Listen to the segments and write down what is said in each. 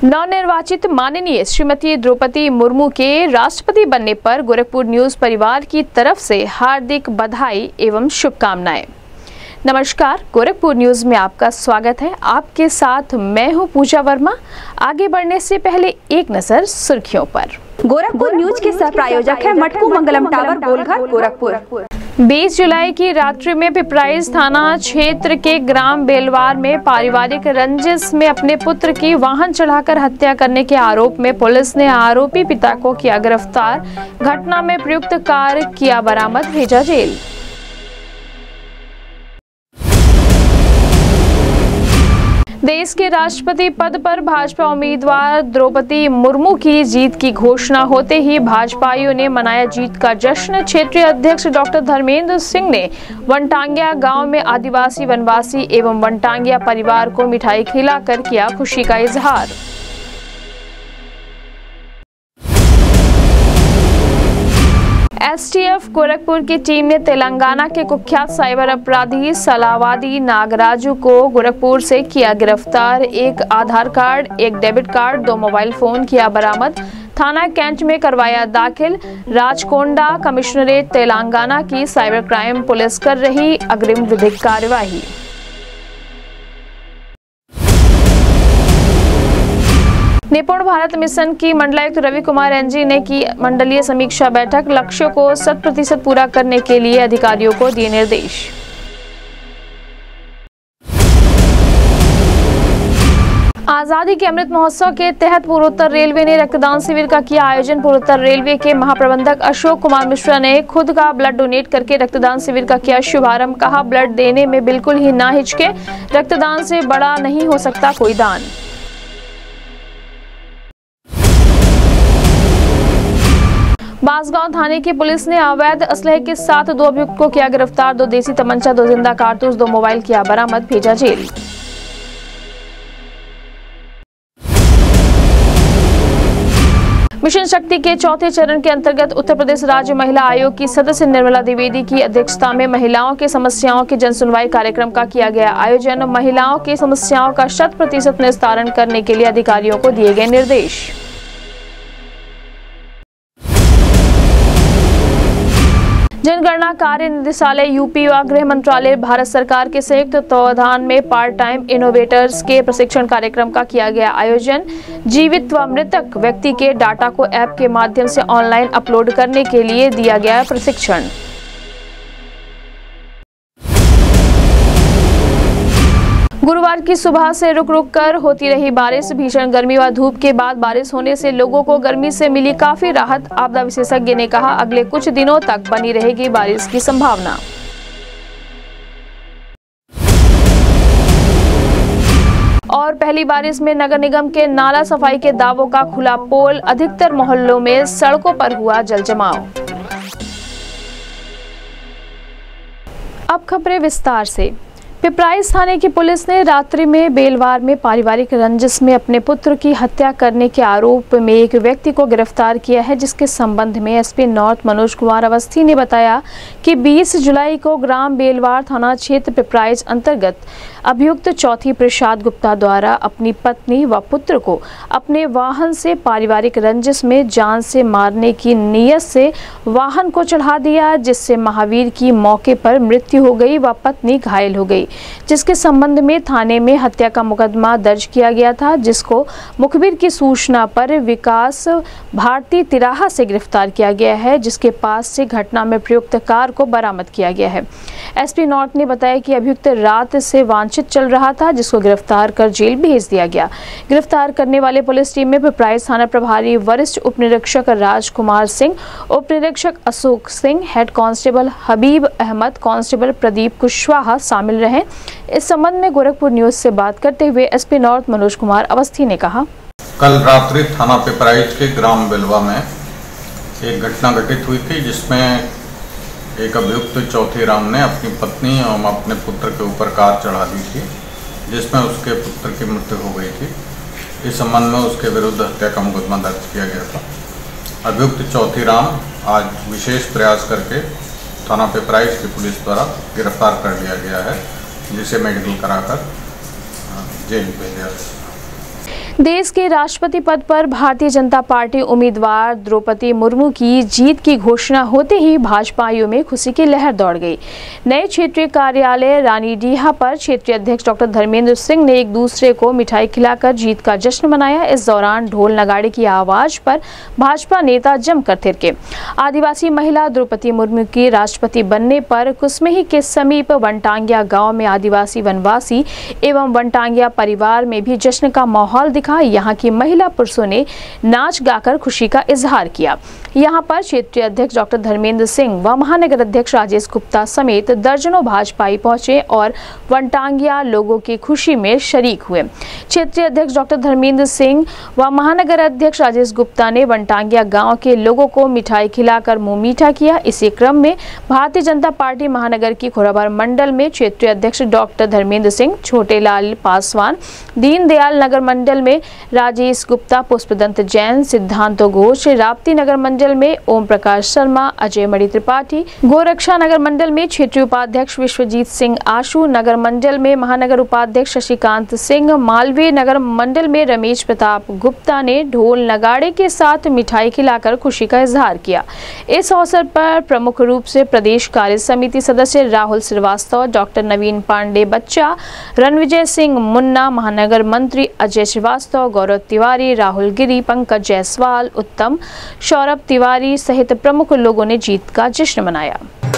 नवनिर्वाचित माननीय श्रीमती द्रौपदी मुर्मू के राष्ट्रपति बनने पर गोरखपुर न्यूज परिवार की तरफ से हार्दिक बधाई एवं शुभकामनाएं। नमस्कार, गोरखपुर न्यूज में आपका स्वागत है। आपके साथ मैं हूं पूजा वर्मा। आगे बढ़ने से पहले एक नजर सुर्खियों पर। गोरखपुर न्यूज के सह प्रायोजक है मटकू मंगलम टावर, गोलघर, गोरखपुर। 20 जुलाई की रात्रि में पिपराइच थाना क्षेत्र के ग्राम बेलवार में पारिवारिक रंजिश में अपने पुत्र की वाहन चढ़ाकर हत्या करने के आरोप में पुलिस ने आरोपी पिता को किया गिरफ्तार। घटना में प्रयुक्त कार किया बरामद, भेजा जेल। देश के राष्ट्रपति पद पर भाजपा उम्मीदवार द्रौपदी मुर्मू की जीत की घोषणा होते ही भाजपाइयों ने मनाया जीत का जश्न। क्षेत्रीय अध्यक्ष डॉक्टर धर्मेंद्र सिंह ने वनटांगिया गांव में आदिवासी वनवासी एवं वनटांगिया परिवार को मिठाई खिलाकर किया खुशी का इजहार। एसटीएफ गोरखपुर की टीम ने तेलंगाना के कुख्यात साइबर अपराधी सलावादी नागराजू को गोरखपुर से किया गिरफ्तार। एक आधार कार्ड, एक डेबिट कार्ड, 2 मोबाइल फोन किया बरामद। थाना कैंट में करवाया दाखिल। राजकोंडा कमिश्नरेट तेलंगाना की साइबर क्राइम पुलिस कर रही अग्रिम विधिक कार्यवाही। निपुण भारत मिशन की मंडलायुक्त रवि कुमार एनजी ने की मंडलीय समीक्षा बैठक। लक्ष्यों को 100% पूरा करने के लिए अधिकारियों को दिए निर्देश। आजादी के अमृत महोत्सव के तहत पूर्वोत्तर रेलवे ने रक्तदान शिविर का किया आयोजन। पूर्वोत्तर रेलवे के महाप्रबंधक अशोक कुमार मिश्रा ने खुद का ब्लड डोनेट करके रक्तदान शिविर का किया शुभारंभ। कहा, ब्लड देने में बिल्कुल ही ना हिचके, रक्तदान से बड़ा नहीं हो सकता कोई दान। बांसगांव थाने की पुलिस ने अवैध असलहे के साथ 2 अभियुक्त को किया गिरफ्तार। 2 देसी तमंचा, 2 जिंदा कारतूस, 2 मोबाइल किया बरामद, भेजा जेल। मिशन शक्ति के चौथे चरण के अंतर्गत उत्तर प्रदेश राज्य महिला आयोग की सदस्य निर्मला द्विवेदी की अध्यक्षता में महिलाओं की समस्याओं के जनसुनवाई कार्यक्रम का किया गया आयोजन। महिलाओं की समस्याओं का 100% निस्तारण करने के लिए अधिकारियों को दिए गए निर्देश। जनगणना कार्य निदेशालय यूपी व गृह मंत्रालय भारत सरकार के संयुक्त तत्वावधान में पार्ट टाइम इनोवेटर्स के प्रशिक्षण कार्यक्रम का किया गया आयोजन। जीवित व मृतक व्यक्ति के डाटा को ऐप के माध्यम से ऑनलाइन अपलोड करने के लिए दिया गया प्रशिक्षण। गुरुवार की सुबह से रुक रुक कर होती रही बारिश। भीषण गर्मी व धूप के बाद बारिश होने से लोगों को गर्मी से मिली काफी राहत। आपदा विशेषज्ञ ने कहा, अगले कुछ दिनों तक बनी रहेगी बारिश की संभावना। और पहली बारिश में नगर निगम के नाला सफाई के दावों का खुला पोल। अधिकतर मोहल्लों में सड़कों पर हुआ जलजमाव। अब खबरें विस्तार से। पिपराइच थाने की पुलिस ने रात्रि में बेलवार में पारिवारिक रंजिश में अपने पुत्र की हत्या करने के आरोप में एक व्यक्ति को गिरफ्तार किया है, जिसके संबंध में एसपी नॉर्थ मनोज कुमार अवस्थी ने बताया कि 20 जुलाई को ग्राम बेलवार थाना क्षेत्र पिपराइच अंतर्गत अभियुक्त चौथी प्रसाद गुप्ता द्वारा अपनी पत्नी व पुत्र को अपने वाहन से पारिवारिक रंजिश में जान से मारने की नीयत से वाहन को चढ़ा दिया, जिससे महावीर की मौके पर मृत्यु हो गई व पत्नी घायल हो गई, जिसके संबंध में थाने में हत्या का मुकदमा दर्ज किया गया था, जिसको मुखबिर की सूचना पर विकास भारती तिराहा से गिरफ्तार किया गया है, जिसके पास से घटना में प्रयुक्त कार को बरामद किया गया है। एसपी नॉर्थ ने बताया कि अभियुक्त रात से वांछित चल रहा था, जिसको गिरफ्तार कर जेल भेज दिया गया। गिरफ्तार करने वाले पुलिस टीम में पिपराइच थाना प्रभारी वरिष्ठ उप निरीक्षक राजकुमार सिंह, उप निरीक्षक Ashok Singh, head constable Habib Ahmad, constable Pradeep Kushwaha शामिल रहे। इस संबंध में गोरखपुर न्यूज से बात करते हुए एसपी नॉर्थ मनोज कुमार अवस्थी ने कहा, कल रात्रि थाना पिपराइच के ग्राम बेलवा में एक घटना घटित हुई थी, जिसमें एक अभियुक्त चौथी राम ने अपनी पत्नी और अपने पुत्र के ऊपर कार चढ़ा दी थी, जिसमें उसके पुत्र की मृत्यु हो गई थी। इस संबंध में उसके विरुद्ध हत्या का मुकदमा दर्ज किया गया था। अभियुक्त चौथी राम आज विशेष प्रयास करके थाना पिपराइच की पुलिस द्वारा गिरफ्तार कर लिया गया है, जिसे मेडिकल कराकर जेल भेजा। देश के राष्ट्रपति पद पर भारतीय जनता पार्टी उम्मीदवार द्रौपदी मुर्मू की जीत की घोषणा होते ही भाजपाइयों में खुशी की लहर दौड़ गई। नए क्षेत्रीय कार्यालय रानीडीहा पर क्षेत्रीय अध्यक्ष डॉक्टर धर्मेंद्र सिंह ने एक दूसरे को मिठाई खिलाकर जीत का जश्न मनाया। इस दौरान ढोल नगाड़े की आवाज पर भाजपा नेता जमकर थिरके। आदिवासी महिला द्रौपदी मुर्मू की राष्ट्रपति बनने पर कुसमेही के समीप वनटांगिया गाँव में आदिवासी वनवासी एवं वनटांगिया परिवार में भी जश्न का माहौल दिखा। यहाँ की महिला पुरुषों ने नाच गाकर खुशी का इजहार किया। यहाँ पर क्षेत्रीय अध्यक्ष डॉक्टर धर्मेंद्र सिंह व महानगर अध्यक्ष राजेश गुप्ता समेत दर्जनों भाजपाई पहुंचे और वनटांगिया लोगों की खुशी में शरीक हुए। क्षेत्रीय अध्यक्ष डॉक्टर धर्मेंद्र सिंह व महानगर अध्यक्ष राजेश गुप्ता ने वनटांगिया गांव के लोगों को मिठाई खिलाकर मुंह मीठा किया। इसी क्रम में भारतीय जनता पार्टी महानगर की खोराबार मंडल में क्षेत्रीय अध्यक्ष डॉक्टर धर्मेंद्र सिंह, छोटेलाल पासवान, दीनदयाल नगर मंडल में राजेश गुप्ता, पुष्पदंत जैन, सिद्धांतो घोष, राप्ती नगर मंडल में ओम प्रकाश शर्मा, अजय मणि त्रिपाठी, गोरक्षा नगर मंडल में क्षेत्रीय उपाध्यक्ष विश्वजीत सिंह आशु, नगर मंडल में महानगर उपाध्यक्ष शशिकांत सिंह, मालवीय नगर मंडल में रमेश प्रताप गुप्ता ने ढोल नगाड़े के साथ मिठाई खिलाकर खुशी का इजहार किया। इस अवसर पर प्रमुख रूप से प्रदेश कार्य समिति सदस्य राहुल श्रीवास्तव, डॉक्टर नवीन पांडे बच्चा, रणविजय सिंह मुन्ना, महानगर मंत्री अजय श्रीवास्तव, गौरव तिवारी, राहुल गिरी, पंकज जायसवाल, उत्तम, सौरभ तिवारी सहित प्रमुख लोगों ने जीत का जश्न मनाया।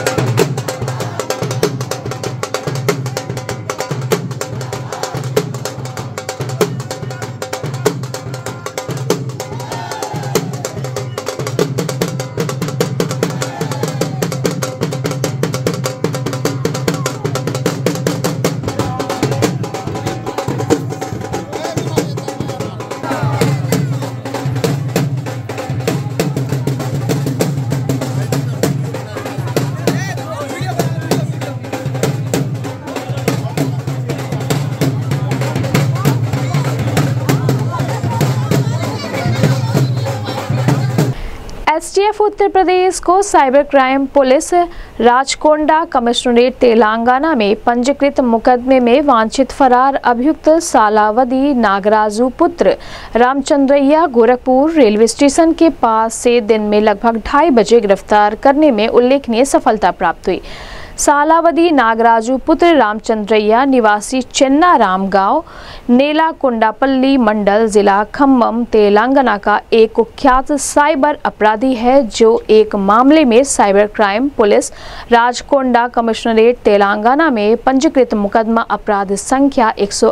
एसटीएफ उत्तर प्रदेश को cyber crime police Rachakonda commissionerate Telangana में पंजीकृत मुकदमे में वांछित फरार अभियुक्त सालावदी नागराजू पुत्र रामचंद्रैया गोरखपुर रेलवे स्टेशन के पास से दिन में लगभग 2:30 बजे गिरफ्तार करने में उल्लेखनीय सफलता प्राप्त हुई। सालावदी नागराजू पुत्र रामचंद्रैया निवासी चेन्नाराम गांव, नेलाकोंडापल्ली मंडल, जिला खम्मम, तेलंगाना का एक कुख्यात साइबर अपराधी है जो एक मामले में cyber crime police Rachakonda commissionerate Telangana में पंजीकृत मुकदमा अपराध संख्या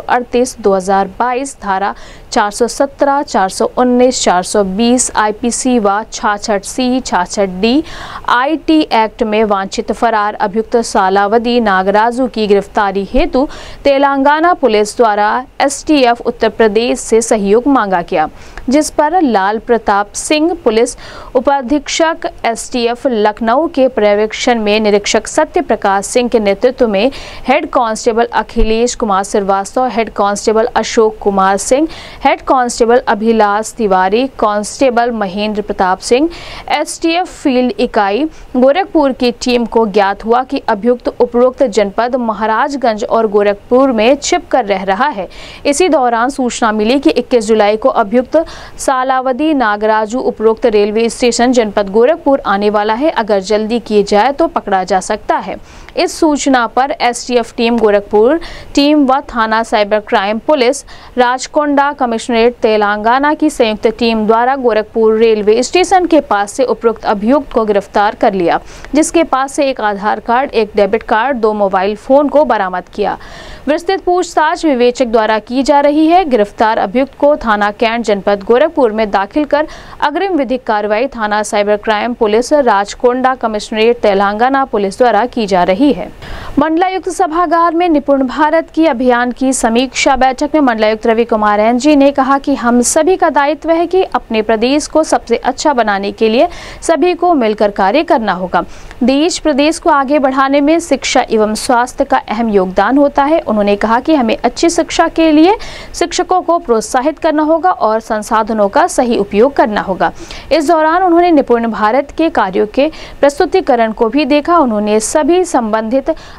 138/2022 धारा 417, 419, 420 आईपीसी व 66C, 66D आईटी एक्ट में वांछित फरार अभियुक्त सालावदी नागराजू की गिरफ्तारी हेतु तेलंगाना पुलिस द्वारा एसटीएफ उत्तर प्रदेश से सहयोग मांगा गया, जिस पर लाल प्रताप सिंह पुलिस उपाधीक्षक एसटीएफ लखनऊ के पर्यवेक्षण में निरीक्षक सत्य प्रकाश सिंह के नेतृत्व में head constable Akhilesh Kumar Srivastava, head constable Ashok Kumar Singh, head constable Abhilash Tiwari, constable Mahendra Pratap Singh, STF field इकाई गोरखपुर की टीम को ज्ञात हुआ कि अभियुक्त उपरोक्त जनपद महाराजगंज और गोरखपुर में छिप कर रह रहा है। इसी दौरान सूचना मिली कि 21 जुलाई को अभियुक्त सालावदी नागराजू उपरोक्त रेलवे स्टेशन जनपद गोरखपुर आने वाला है, अगर जल्दी किए जाए तो पकड़ा जा सकता है। इस सूचना पर एसटीएफ टीम गोरखपुर टीम व थाना cyber crime police Rachakonda commissionerate Telangana की संयुक्त टीम द्वारा गोरखपुर रेलवे स्टेशन के पास से उपरोक्त अभियुक्त को गिरफ्तार कर लिया, जिसके पास से एक आधार कार्ड, एक डेबिट कार्ड, 2 मोबाइल फोन को बरामद किया। विस्तृत पूछताछ विवेचक द्वारा की जा रही है। गिरफ्तार अभियुक्त को थाना कैंट जनपद गोरखपुर में दाखिल कर अग्रिम विधिक कार्रवाई थाना cyber crime police Rachakonda commissionerate Telangana police द्वारा की जा रही है। मंडलायुक्त सभागार में निपुण भारत की अभियान की समीक्षा बैठक में मंडलायुक्त रवि कुमार एनजी ने कहा कि हम सभी का दायित्व है कि अपने प्रदेश को सबसे अच्छा बनाने के लिए सभी को मिलकर कार्य करना होगा। देश प्रदेश को आगे बढ़ाने में शिक्षा एवं स्वास्थ्य का अहम योगदान होता है। उन्होंने कहा कि हमें अच्छी शिक्षा के लिए शिक्षकों को प्रोत्साहित करना होगा और संसाधनों का सही उपयोग करना होगा। इस दौरान उन्होंने निपुण भारत के कार्यों के प्रस्तुतिकरण को भी देखा। उन्होंने सभी संबंधित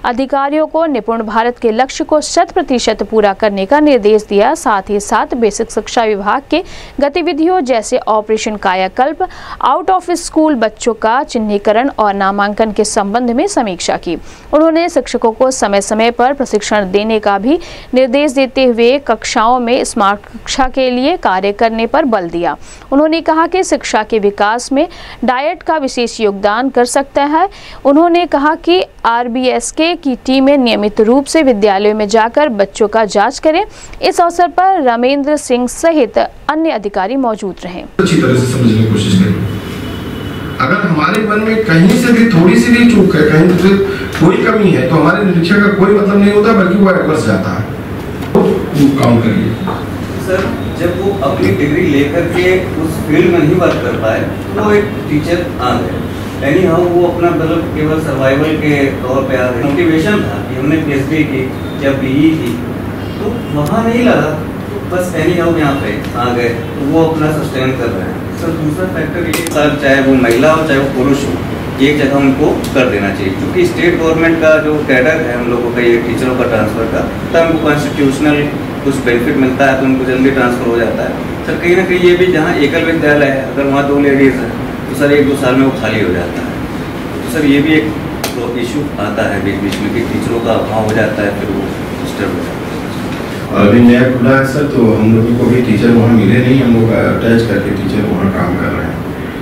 अधिकारियों को निपुण भारत के लक्ष्य को 100% पूरा करने का निर्देश दिया। साथ ही साथ बेसिक शिक्षा विभाग के गतिविधियों जैसे ऑपरेशन कायाकल्प, आउट ऑफ स्कूल बच्चों का चिन्हीकरण और नामांकन के संबंध में समीक्षा की। उन्होंने शिक्षकों को समय समय पर प्रशिक्षण देने का भी निर्देश देते हुए कक्षाओं में स्मार्ट कक्षा के लिए कार्य करने पर बल दिया। उन्होंने कहा कि शिक्षा के विकास में डाइट का विशेष योगदान कर सकता है। उन्होंने कहा कि RBSK की टीमें नियमित रूप से विद्यालयों में जाकर बच्चों का जांच करें। इस अवसर पर रमेंद्र सिंह सहित अन्य अधिकारी मौजूद रहे। अच्छी तरह से समझने की कोशिश करें। अगर हमारे मन में कहीं से भी थोड़ी सी भी चूक है, कहीं से कोई कमी है, तो हमारे निरीक्षण का कोई मतलब नहीं होता, बल्कि वो एडवर्स जाता है। तो काउंट करिए सर, जब वो अपनी डिग्री लेकर के उस फील्ड में नहीं वर्क कर पाए तो वो एक टीचर आ गए। एनी हाउ वो अपना मतलब केवल सर्वाइवल के तौर पे आ गए। मोटिवेशन था कि हमने PhD की या BE की, तो वहाँ नहीं लगा, तो बस एनी हाउ यहाँ पे आ गए, तो वो अपना सस्टेन कर रहे हैं। सर, दूसरा फैक्टर ये सर, चाहे वो महिला हो चाहे वो पुरुष हो, एक जगह उनको कर देना चाहिए, क्योंकि स्टेट गवर्नमेंट का जो कैडर है हम लोगों का, ये टीचरों का ट्रांसफ़र का, तो हमको कॉन्स्टिट्यूशनल कुछ बेनिफिट मिलता है तो उनको जल्दी ट्रांसफ़र हो जाता है। सर, कहीं ना कहीं ये भी जहाँ एकल विद्यालय है, अगर वहाँ 2 लेडीज़ हैं तो सर 1-2 साल में वो खाली हो जाता है। तो सर ये भी एक इशू आता है बीच बीच में कि टीचरों का अभाव हो जाता है, फिर वो डिस्टर्ब हो जाता है। अभी नया खुला है सर, तो हम लोगों को भी टीचर वहाँ मिले नहीं, हम लोग अटैच करके टीचर वहाँ काम कर रहे हैं।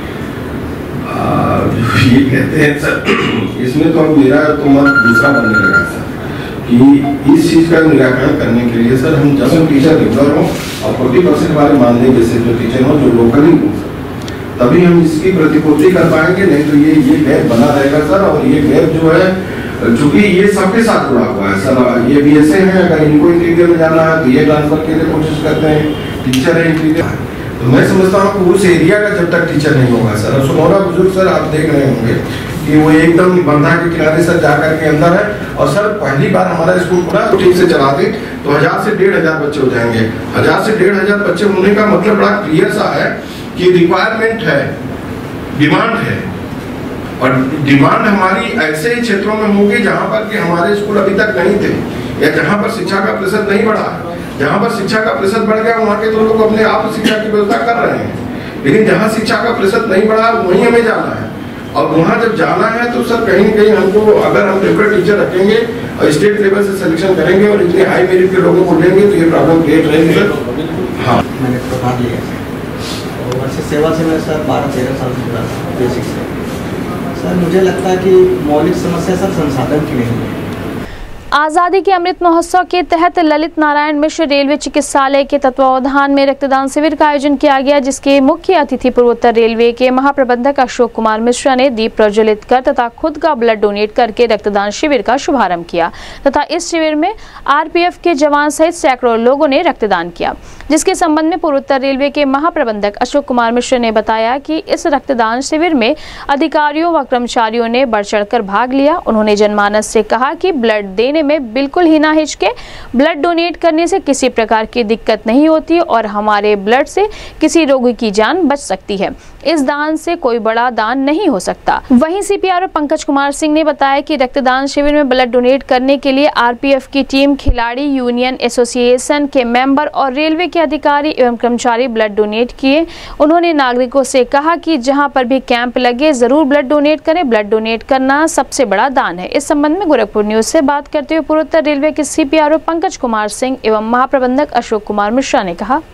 ये कहते हैं सर, इसमें तो अब मेरा तो मत दूसरा बनने लगा सर, कि इस चीज़ का निराकरण करने के लिए सर हम जब टीचर रेगुलर हों और 40% वाले मानदेय बेसिस जो टीचर हों, जो लोकली हों, तभी हम इसकी प्रतिपूर्ति कर पाएंगे। नहीं तो ये गैप बना रहेगा सर। और ये गैप जो है, चूंकि ये सबके साथ जुड़ा हुआ है सर, ये भी ऐसे हैं, अगर इनको इंटीरियर में जाना है तो ये ट्रांसफर के लिए कोशिश करते हैं, टीचर है इंटीरियर, तो मैं समझता हूँ कि उस एरिया का जब तक टीचर नहीं होगा सर। और सुनौरा बुजुर्ग सर आप देख रहे होंगे कि वो एकदम बंधा के किनारे सर जाकर के अंदर है। और सर पहली बार हमारा स्कूल खुला तो ठीक से चला दे तो 1000 से 1500 बच्चे हो जाएंगे। 1000 से 1500 बच्चे होने का मतलब बड़ा क्लियर सा है कि रिक्वायरमेंट है, डिमांड है। और डिमांड हमारी ऐसे ही क्षेत्रों में होगी जहाँ पर कि हमारे स्कूल अभी तक नहीं थे, या जहाँ पर शिक्षा का प्रतिशत नहीं बढ़ा। जहाँ पर शिक्षा का प्रतिशत बढ़ गया वहाँ के तो लोग अपने आप शिक्षा की व्यवस्था कर रहे हैं, लेकिन जहाँ शिक्षा का प्रतिशत नहीं बढ़ा वहीं हमें जाना है। और वहाँ जब जाना है तो सर कहीं न कहीं हमको, अगर हम रेगुलर टीचर रखेंगे और स्टेट लेवल से सिलेक्शन करेंगे और इतने हाई मेरिट के लोगों को लेंगे तो ये प्रॉब्लम क्रिएट रहेगी सर। हाँ, मैंने प्रभाग लिया और वर्ष सेवा से मैं सर 12-13 साल से जुड़ा था बेसिक से। सर मुझे लगता है कि मौलिक समस्या सर संसाधन की नहीं है। आज़ादी के अमृत महोत्सव के तहत ललित नारायण मिश्र रेलवे चिकित्सालय के तत्वावधान में रक्तदान शिविर का आयोजन किया गया, जिसके मुख्य अतिथि पूर्वोत्तर रेलवे के महाप्रबंधक अशोक कुमार मिश्रा ने दीप प्रज्वलित कर तथा खुद का ब्लड डोनेट करके रक्तदान शिविर का शुभारंभ किया तथा इस शिविर में RPF के जवान सहित सैकड़ों लोगों ने रक्तदान किया। जिसके संबंध में पूर्वोत्तर रेलवे के महाप्रबंधक अशोक कुमार मिश्र ने बताया कि इस रक्तदान शिविर में अधिकारियों व कर्मचारियों ने बढ़ चढ़कर भाग लिया। उन्होंने जनमानस से कहा कि ब्लड देने में बिल्कुल ही ना हिचके, ब्लड डोनेट करने से किसी प्रकार की दिक्कत नहीं होती और हमारे ब्लड से किसी रोगी की जान बच सकती है। इस दान से कोई बड़ा दान नहीं हो सकता। वहीं CPRO पंकज कुमार सिंह ने बताया कि रक्तदान शिविर में ब्लड डोनेट करने के लिए RPF की टीम, खिलाड़ी, यूनियन एसोसिएशन के मेंबर और रेलवे के अधिकारी एवं कर्मचारी ब्लड डोनेट किए। उन्होंने नागरिकों से कहा कि जहां पर भी कैंप लगे जरूर ब्लड डोनेट करें। ब्लड डोनेट करना सबसे बड़ा दान है। इस संबंध में गोरखपुर न्यूज से बात करते हुए पूर्वोत्तर रेलवे के CPRO पंकज कुमार सिंह एवं महाप्रबंधक अशोक कुमार मिश्रा ने कहा,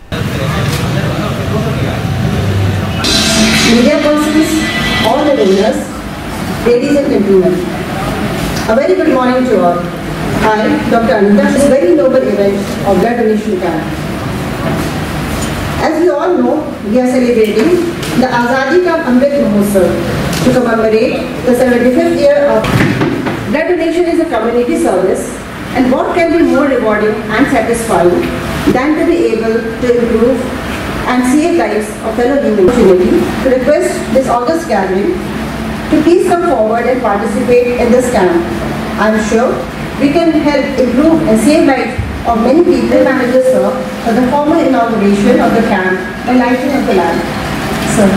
media persons, all the leaders, ladies and gentlemen, a very good morning to all. I, Dr. Anita, this very noble event of blood donation camp. As we all know, we are celebrating the Azadi Ka Amrit Mahotsav to commemorate the 75th year of blood donation. Is a community service, and what can be more rewarding and satisfying than to be able to improve and save lives of fellow humans. To request this august gathering to please come forward and participate in this camp. I am sure we can help improve and save lives of many people. Manager sir, for the formal inauguration of the camp and lighting of the lamp. Sir.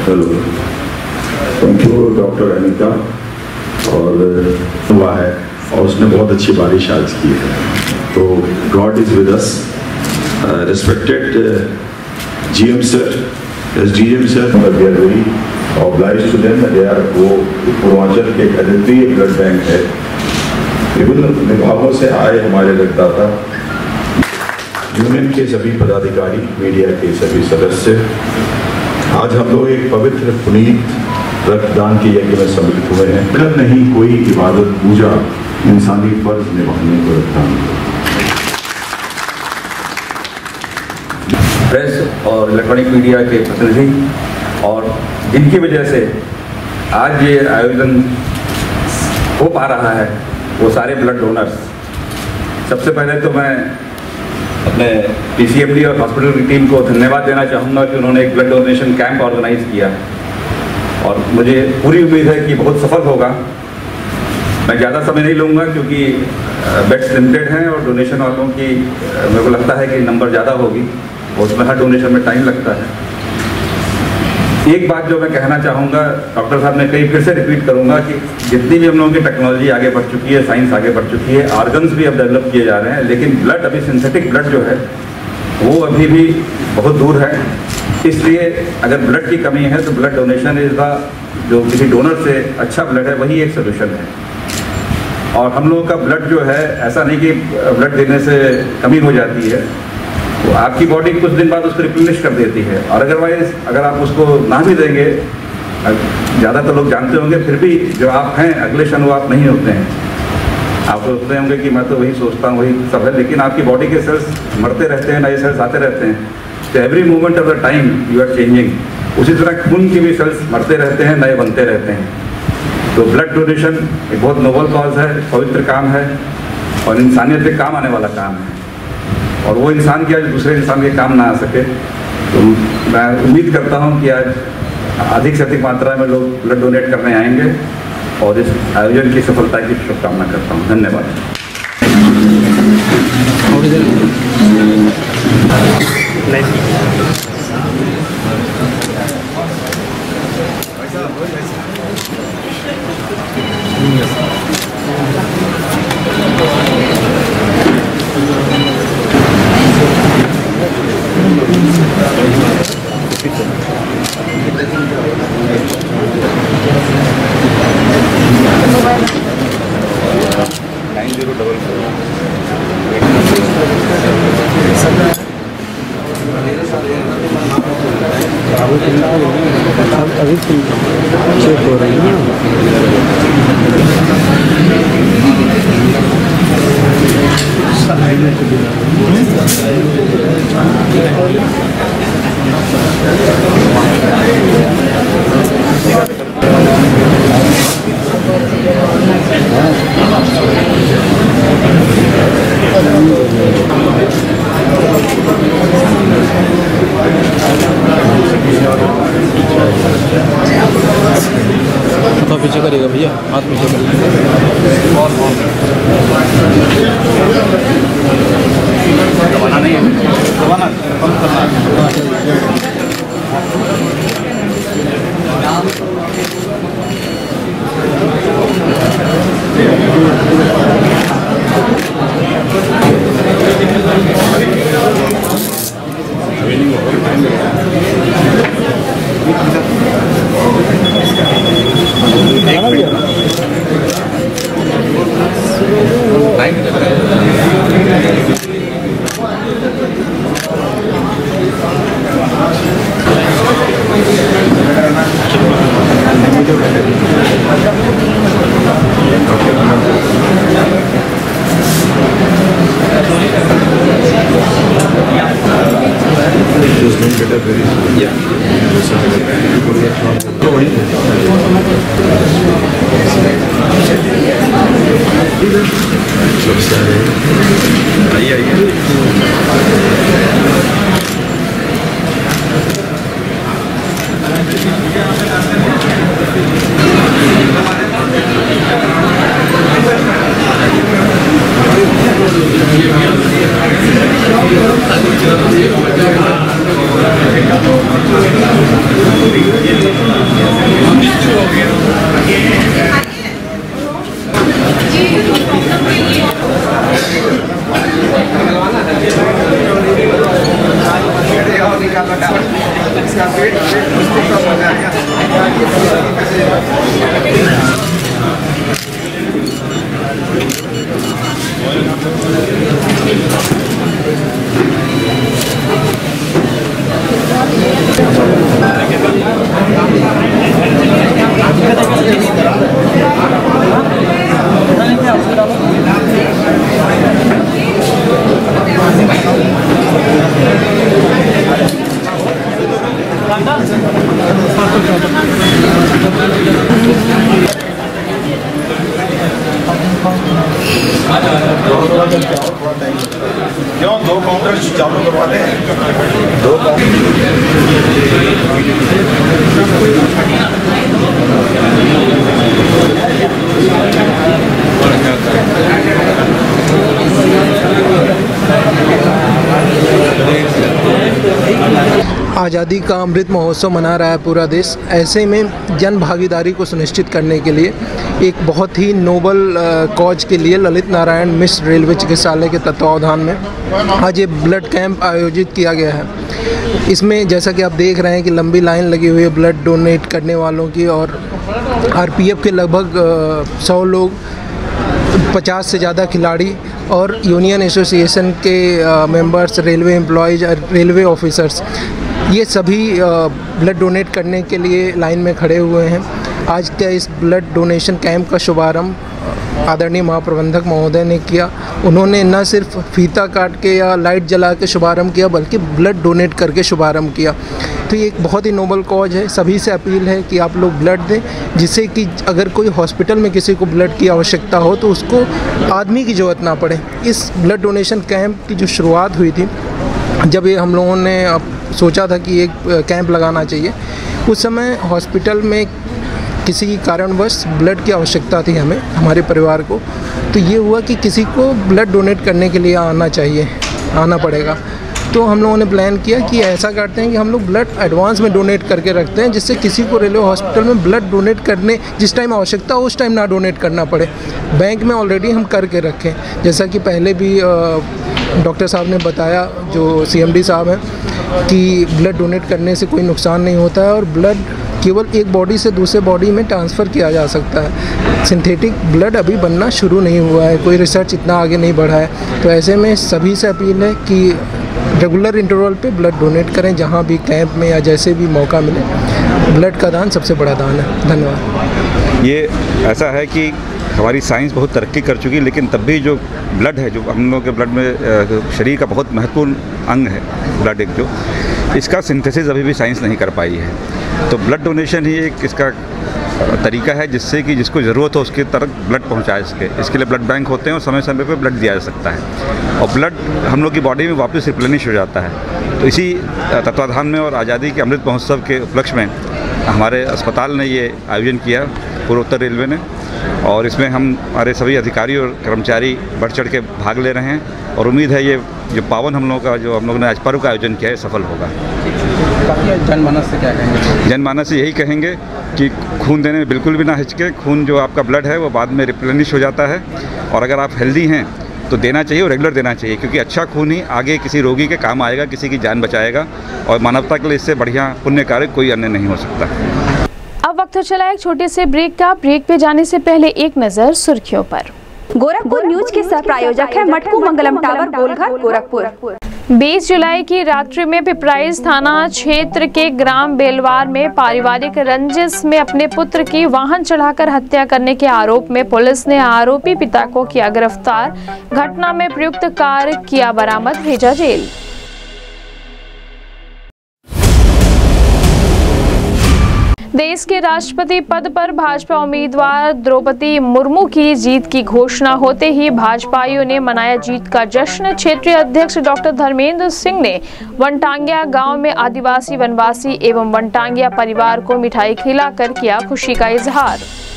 Hello, thank you doctor Anita. और हुआ है और उसने बहुत अच्छी बारिश आज की है, तो god is with us. Respected GM sir, SDM sir, we are very obliged to them. They are, वो पूर्वांचल के एक अद्वितीय ब्लड बैंक है। विभिन्न विभागों से आए हमारे रक्तदाता, यूनियन के सभी पदाधिकारी, मीडिया के सभी सदस्य, आज हम लोग एक पवित्र पुनीत रक्तदान के यज्ञ में सम्मिलित हुए हैं। कल नहीं कोई इबादत पूजा इंसानी फर्ज निभाने को रक्तदान। प्रेस और इलेक्ट्रॉनिक मीडिया के प्रतिनिधि, और जिनकी वजह से आज ये आयोजन हो पा रहा है, वो सारे ब्लड डोनर्स। सबसे पहले तो मैं अपने PCMD और हॉस्पिटल की टीम को धन्यवाद देना चाहूँगा कि उन्होंने एक ब्लड डोनेशन कैंप ऑर्गेनाइज किया, और मुझे पूरी उम्मीद है कि बहुत सफल होगा। मैं ज़्यादा समय नहीं लूँगा क्योंकि बेड्स लिमिटेड हैं और डोनेशन वालों की मेरे को लगता है कि नंबर ज़्यादा होगी, और उसमें हर डोनेशन में टाइम लगता है। एक बात जो मैं कहना चाहूँगा, डॉक्टर साहब ने कहीं फिर से रिपीट करूँगा कि जितनी भी हम लोगों की टेक्नोलॉजी आगे बढ़ चुकी है, साइंस आगे बढ़ चुकी है, ऑर्गन्स भी अब डेवलप किए जा रहे हैं, लेकिन ब्लड अभी सिंथेटिक ब्लड जो है वो अभी भी बहुत दूर है। इसलिए अगर ब्लड की कमी है तो ब्लड डोनेशन इज द, जो किसी डोनर से अच्छा ब्लड है वही एक सोल्यूशन है। और हम लोगों का ब्लड जो है, ऐसा नहीं कि ब्लड देने से कमी हो जाती है, तो आपकी बॉडी कुछ दिन बाद उसको रिप्लेनिश कर देती है। और अदरवाइज अगर आप उसको ना भी देंगे, ज़्यादातर लोग जानते होंगे, फिर भी जो आप हैं अगले क्षण वो आप नहीं होते हैं। आप सोचते होंगे कि मैं तो वही सोचता हूँ, वही सब है, लेकिन आपकी बॉडी के सेल्स मरते रहते हैं, नए सेल्स आते रहते हैं। तो every moment of the time you are changing. उसी तरह खून के भी सेल्स मरते रहते हैं, नए बनते रहते हैं। तो ब्लड डोनेशन एक बहुत नोबल कॉज है, पवित्र काम है, और इंसानियत के काम आने वाला काम है। और वो इंसान की आज दूसरे इंसान के काम ना आ सके, तो मैं उम्मीद करता हूँ कि आज अधिक से अधिक मात्रा में लोग ब्लड डोनेट करने आएंगे, और इस आयोजन की सफलता की शुभकामना करता हूँ। धन्यवाद। अभी चेक हो रही है। तो पीछे करिएगा भैया, हाथ पीछे करिएगा। दबाना नहीं है, दबाना कम करना इसका पेट उसको सब मजा आ क्यों 2 काउंटर चालू करवाते हैं 2 आज़ादी का अमृत महोत्सव मना रहा है पूरा देश। ऐसे में जन भागीदारी को सुनिश्चित करने के लिए एक बहुत ही नोबल कॉज के लिए ललित नारायण मिश्र रेलवे चिकित्सालय के तत्वावधान में आज ये ब्लड कैंप आयोजित किया गया है। इसमें जैसा कि आप देख रहे हैं कि लंबी लाइन लगी हुई है ब्लड डोनेट करने वालों की, और आरपीएफ के लगभग 100 लोग, 50 से ज़्यादा खिलाड़ी और यूनियन एसोसिएशन के members, railway employees, railway officers, ये सभी ब्लड डोनेट करने के लिए लाइन में खड़े हुए हैं। आज का इस ब्लड डोनेशन कैंप का शुभारंभ आदरणीय महाप्रबंधक महोदय ने किया। उन्होंने न सिर्फ फीता काट के या लाइट जला के शुभारंभ किया, बल्कि ब्लड डोनेट करके शुभारंभ किया। तो ये एक बहुत ही नोबल कॉज है। सभी से अपील है कि आप लोग ब्लड दें, जिससे कि अगर कोई हॉस्पिटल में किसी को ब्लड की आवश्यकता हो तो उसको आदमी की ज़रूरत ना पड़े। इस ब्लड डोनेशन कैंप की जो शुरुआत हुई थी, जब ये हम लोगों ने सोचा था कि एक कैंप लगाना चाहिए, उस समय हॉस्पिटल में किसी कारणवश ब्लड की आवश्यकता थी हमें, हमारे परिवार को। तो ये हुआ कि किसी को ब्लड डोनेट करने के लिए आना पड़ेगा। तो हम लोगों ने प्लान किया कि ऐसा करते हैं कि हम लोग ब्लड एडवांस में डोनेट करके रखते हैं, जिससे किसी को रेलवे हॉस्पिटल में ब्लड डोनेट करने जिस टाइम आवश्यकता हो उस टाइम ना डोनेट करना पड़े। बैंक में ऑलरेडी हम करके रखें, जैसा कि पहले भी डॉक्टर साहब ने बताया, जो सीएमडी साहब हैं, कि ब्लड डोनेट करने से कोई नुकसान नहीं होता है और ब्लड केवल एक बॉडी से दूसरे बॉडी में ट्रांसफ़र किया जा सकता है। सिंथेटिक ब्लड अभी बनना शुरू नहीं हुआ है, कोई रिसर्च इतना आगे नहीं बढ़ा है। तो ऐसे में सभी से अपील है कि रेगुलर इंटरवल पे ब्लड डोनेट करें, जहाँ भी कैंप में या जैसे भी मौका मिले। ब्लड का दान सबसे बड़ा दान है। धन्यवाद। ये ऐसा है कि हमारी साइंस बहुत तरक्की कर चुकी है, लेकिन तब भी जो ब्लड है, जो हम लोग के ब्लड में शरीर का बहुत महत्वपूर्ण अंग है ब्लड, एक जो इसका सिंथेसिस अभी भी साइंस नहीं कर पाई है। तो ब्लड डोनेशन ही एक इसका तरीका है जिससे कि जिसको ज़रूरत हो उसके तक ब्लड पहुंचा सके। इसके लिए ब्लड बैंक होते हैं और समय समय पर ब्लड दिया जा सकता है और ब्लड हम लोग की बॉडी में वापस रिप्लेनिश हो जाता है। तो इसी तत्वाधान में और आज़ादी के अमृत महोत्सव के उपलक्ष्य में हमारे अस्पताल ने ये आयोजन किया, पूर्वोत्तर रेलवे ने, और इसमें हमारे सभी अधिकारी और कर्मचारी बढ़ चढ़ के भाग ले रहे हैं और उम्मीद है ये जो पावन हम लोगों ने आज पर्व का आयोजन किया है सफल होगा। जनमानस से क्या कहेंगे? जनमानस से यही कहेंगे कि खून देने में बिल्कुल भी ना हिचके। खून जो आपका ब्लड है वो बाद में रिप्लेनिश हो जाता है और अगर आप हेल्दी हैं तो देना चाहिए और रेगुलर देना चाहिए, क्योंकि अच्छा खून ही आगे किसी रोगी के काम आएगा, किसी की जान बचाएगा और मानवता के लिए इससे बढ़िया पुण्य कार्य कोई अन्य नहीं हो सकता। अब वक्त चला एक छोटे से ब्रेक का। ब्रेक पे जाने से पहले एक नजर सुर्खियों पर। गोरखपुर न्यूज के सह प्रायोजक है मटकू मंगलम टावर, गोलघर, गोरखपुर। 20 जुलाई की रात्रि में पिपराइच थाना क्षेत्र के ग्राम बेलवार में पारिवारिक रंजिश में अपने पुत्र की वाहन चढ़ाकर हत्या करने के आरोप में पुलिस ने आरोपी पिता को किया गिरफ्तार। घटना में प्रयुक्त कार किया बरामद, भेजा जेल। देश के राष्ट्रपति पद पर भाजपा उम्मीदवार द्रौपदी मुर्मू की जीत की घोषणा होते ही भाजपाइयों ने मनाया जीत का जश्न। क्षेत्रीय अध्यक्ष डॉक्टर धर्मेंद्र सिंह ने वनटांगिया गांव में आदिवासी, वनवासी एवं वनटांगिया परिवार को मिठाई खिलाकर किया खुशी का इजहार।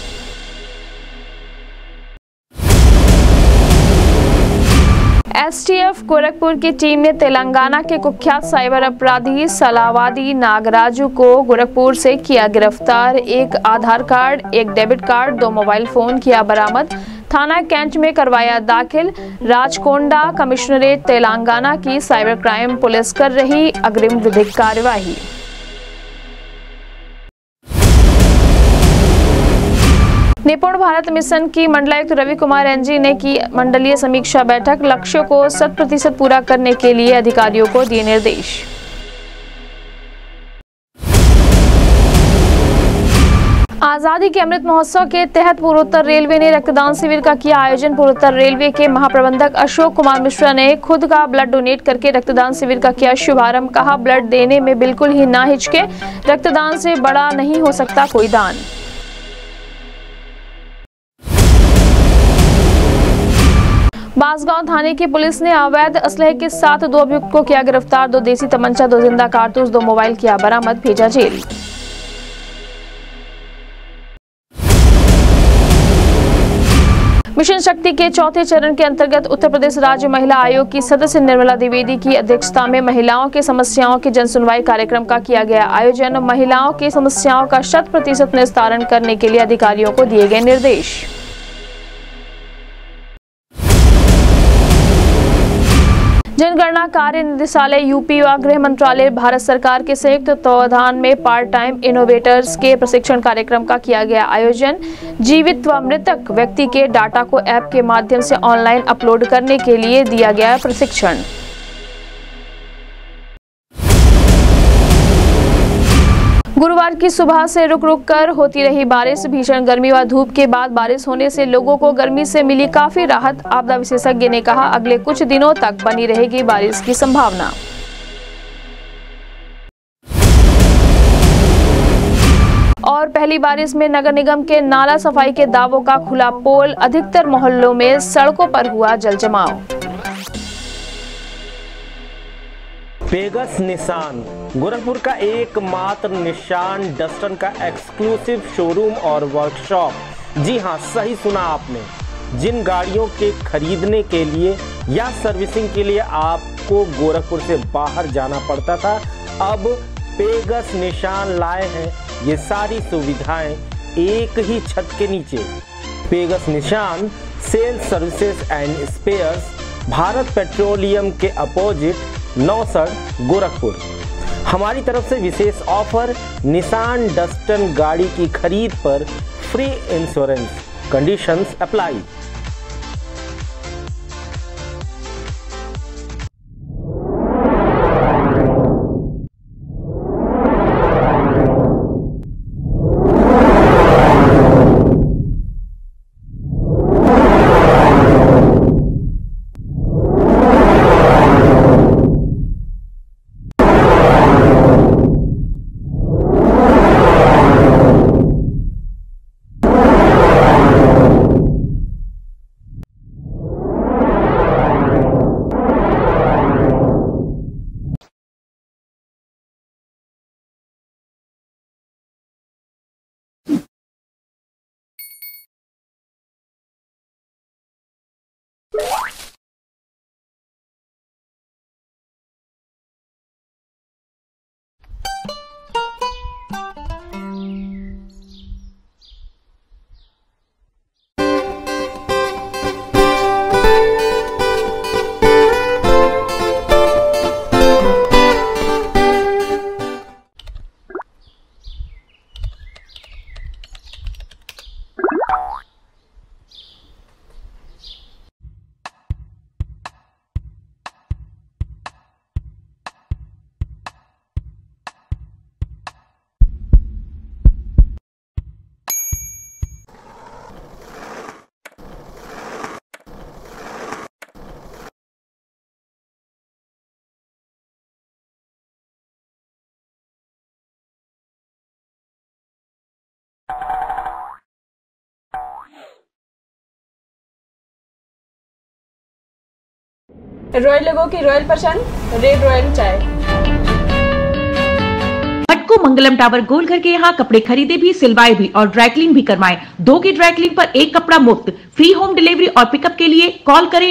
एसटीएफ गोरखपुर की टीम ने तेलंगाना के कुख्यात साइबर अपराधी सलावादी नागराजू को गोरखपुर से किया गिरफ्तार। एक आधार कार्ड, एक डेबिट कार्ड, 2 मोबाइल फोन किया बरामद। थाना कैंट में करवाया दाखिल। राजकोंडा कमिश्नरेट तेलंगाना की साइबर क्राइम पुलिस कर रही अग्रिम विधिक कार्यवाही। निपुण भारत मिशन की मंडलायुक्त रवि कुमार एनजी ने की मंडलीय समीक्षा बैठक। लक्ष्यों को 100% पूरा करने के लिए अधिकारियों को दिए निर्देश। आजादी के अमृत महोत्सव के तहत पूर्वोत्तर रेलवे ने रक्तदान शिविर का किया आयोजन। पूर्वोत्तर रेलवे के महाप्रबंधक अशोक कुमार मिश्रा ने खुद का ब्लड डोनेट करके रक्तदान शिविर का किया शुभारंभ। कहा, ब्लड देने में बिल्कुल ही ना हिचके, रक्तदान से बड़ा नहीं हो सकता कोई दान। बांसगांव थाने की पुलिस ने अवैध असलहे के साथ 2 अभियुक्त को किया गिरफ्तार। 2 देसी तमंचा, 2 जिंदा कारतूस, 2 मोबाइल किया बरामद, भेजा जेल। मिशन शक्ति के चौथे चरण के अंतर्गत उत्तर प्रदेश राज्य महिला आयोग की सदस्य निर्मला द्विवेदी की अध्यक्षता में महिलाओं की समस्याओं की जनसुनवाई कार्यक्रम का किया गया आयोजन। महिलाओं की समस्याओं का 100% निस्तारण करने के लिए अधिकारियों को दिए गए निर्देश। जनगणना कार्य निदेशालय यूपी व गृह मंत्रालय भारत सरकार के संयुक्त तत्वावधान में पार्ट टाइम इनोवेटर्स के प्रशिक्षण कार्यक्रम का किया गया आयोजन। जीवित व मृतक व्यक्ति के डाटा को ऐप के माध्यम से ऑनलाइन अपलोड करने के लिए दिया गया प्रशिक्षण। गुरुवार की सुबह से रुक रुक कर होती रही बारिश। भीषण गर्मी व धूप के बाद बारिश होने से लोगों को गर्मी से मिली काफी राहत। आपदा विशेषज्ञ ने कहा, अगले कुछ दिनों तक बनी रहेगी बारिश की संभावना। और पहली बारिश में नगर निगम के नाला सफाई के दावों का खुला पोल। अधिकतर मोहल्लों में सड़कों पर हुआ जल जमाव। पेगस निशान गोरखपुर का एकमात्र निशान डस्टन का एक्सक्लूसिव शोरूम और वर्कशॉप। जी हां, सही सुना आपने। जिन गाड़ियों के खरीदने के लिए या सर्विसिंग के लिए आपको गोरखपुर से बाहर जाना पड़ता था, अब पेगस निशान लाए हैं ये सारी सुविधाएं एक ही छत के नीचे। Pegas Nissan sales services and spares, Bharat petroleum के अपोजिट नौसड़ गोरखपुर। हमारी तरफ से विशेष ऑफर, निसान डस्टन गाड़ी की खरीद पर free insurance, conditions apply. Royal लोगों की रॉयल पसंद, रेड रॉयल चाय। मटकू मंगलम टावर गोलघर के यहाँ कपड़े खरीदे भी, सिलवाए भी और ड्राइक्लिंग भी करवाएं। 2 की ड्राइक्लिंग पर 1 कपड़ा मुफ्त। फ्री होम डिलीवरी और पिकअप के लिए कॉल करें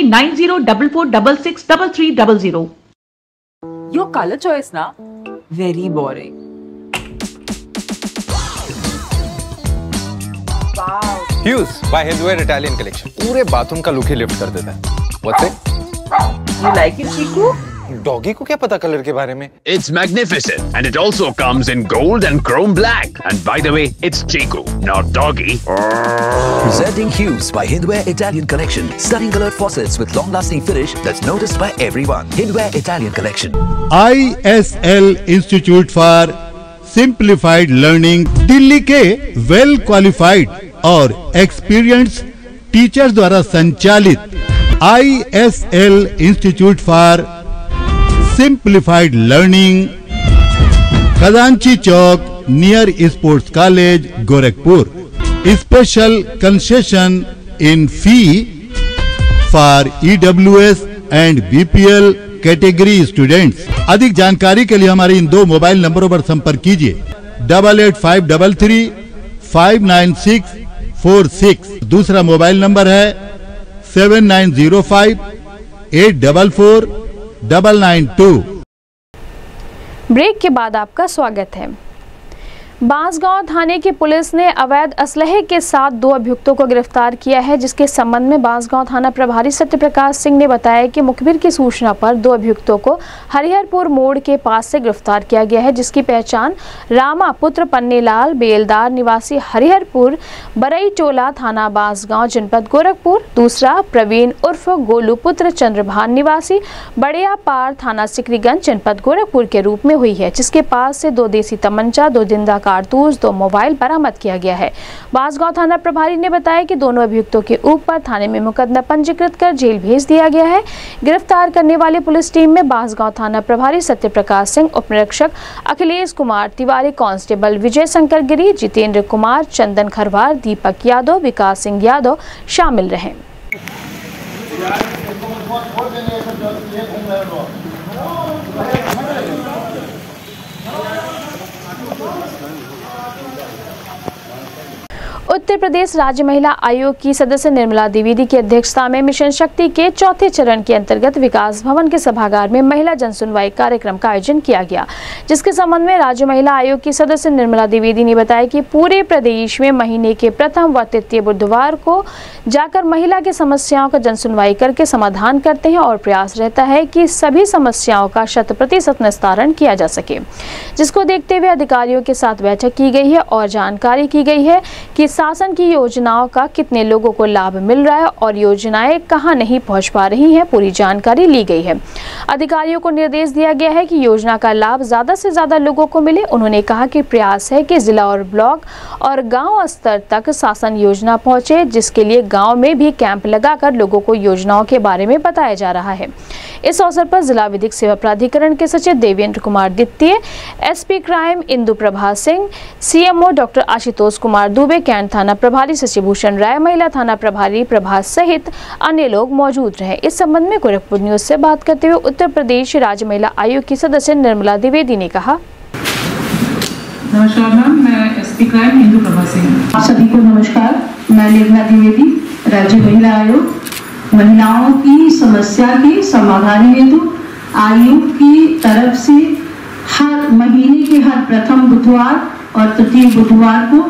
9044663300। Your color choice na very boring. Wow. Hues by Hindware Italian collection पूरे बाथरूम का लुक ही लिफ्ट कर देता है। What's it? You like it, Chiku? Doggy को क्या पता कलर के बारे में? It's magnificent and it also comes in gold and chrome black. And by the way, it's Chico, not doggy. Presenting Hues by Hindware Italian Collection. Stunning colored faucets with long-lasting finish that's noticed by everyone. Hindware Italian Collection. ISL Institute for Simplified Learning Delhi के well qualified और experience teachers द्वारा संचालित ISL institute for simplified learning, Khajanchi Chowk near sports college Gorakhpur. Special concession in fee for EWS and BPL category students. अधिक जानकारी के लिए हमारे इन 2 mobile नंबरों पर संपर्क कीजिए 8853 59646. दूसरा मोबाइल नंबर है 7905 844 992. ब्रेक के बाद आपका स्वागत है. बांसगांव थाने की पुलिस ने अवैध असलहे के साथ 2 अभियुक्तों को गिरफ्तार किया है, जिसके संबंध में बांसगांव थाना प्रभारी सत्यप्रकाश सिंह ने बताया कि मुखबिर की सूचना पर 2 अभियुक्तों को हरिहरपुर मोड़ के पास से गिरफ्तार किया गया है, जिसकी पहचान रामा पुत्र पन्नेलाल बेलदार निवासी हरिहरपुर बरई टोला थाना बांसगांव जनपद गोरखपुर, दूसरा प्रवीण उर्फ गोलू पुत्र चंद्रभान निवासी बड़िया पार थाना सिकरीगंज जनपद गोरखपुर के रूप में हुई है, जिसके पास से 2 देसी तमंचा, 2 जिंदा कारतूस, 2 मोबाइल बरामद किया गया है. बांसगांव थाना प्रभारी ने बताया कि दोनों अभियुक्तों के ऊपर थाने में मुकदमा पंजीकृत कर जेल भेज दिया गया है. गिरफ्तार करने वाली पुलिस टीम में बांसगांव थाना प्रभारी सत्यप्रकाश सिंह, उप निरीक्षक अखिलेश कुमार तिवारी, कांस्टेबल विजय शंकर गिरी, जितेंद्र कुमार, चंदन खरवार, दीपक यादव, विकास सिंह यादव शामिल रहे. उत्तर प्रदेश राज्य महिला आयोग की सदस्य निर्मला द्विवेदी की अध्यक्षता में मिशन शक्ति के 4थे चरण के अंतर्गत विकास भवन के सभागार में महिला जन सुनवाई कार्यक्रम का आयोजन किया गया, जिसके संबंध में राज्य महिला आयोग की सदस्य निर्मला द्विवेदी ने बताया कि पूरे प्रदेश में महीने के प्रथम व तृतीय बुधवार को जाकर महिला की समस्याओं का जन सुनवाई करके समाधान करते हैं और प्रयास रहता है कि सभी समस्याओं का 100% निस्तारण किया जा सके, जिसको देखते हुए अधिकारियों के साथ बैठक की गई है और जानकारी की गई है कि शासन की योजनाओं का कितने लोगों को लाभ मिल रहा है और योजनाएं कहां नहीं पहुंच पा रही हैं, पूरी जानकारी ली गई है. अधिकारियों को निर्देश दिया गया है कि योजना का लाभ ज्यादा से ज्यादा लोगों को मिले. उन्होंने कहा कि प्रयास है कि जिला और ब्लॉक और गांव स्तर तक शासन योजना पहुंचे, जिसके लिए गांव में भी कैंप लगाकर लोगों को योजनाओं के बारे में बताया जा रहा है. इस अवसर पर जिला विधिक सेवा प्राधिकरण के सचिव देवेंद्र कुमार द्वितीय, SP crime Indu Prabha Singh, CMO doctor Ashutosh Kumar Dubey, cantt थाना प्रभारी शशिभूषण राय, महिला थाना प्रभारी प्रभास सहित अन्य लोग मौजूद रहे. इस संबंध में गोरखपुर न्यूज से बात करते हुए उत्तर प्रदेश राज्य महिला आयोग की सदस्य निर्मला द्विवेदी ने कहा, नमस्कार मैम, मैं SP क्राइम इंदु प्रभा सिंह. आप सभी को नमस्कार. मैं निर्मला द्विवेदी, राज्य महिला आयोग. महिलाओं की समस्या के समाधान हेतु आयोग की तरफ से हर महीने के हर प्रथम बुधवार और तृतीय बुधवार को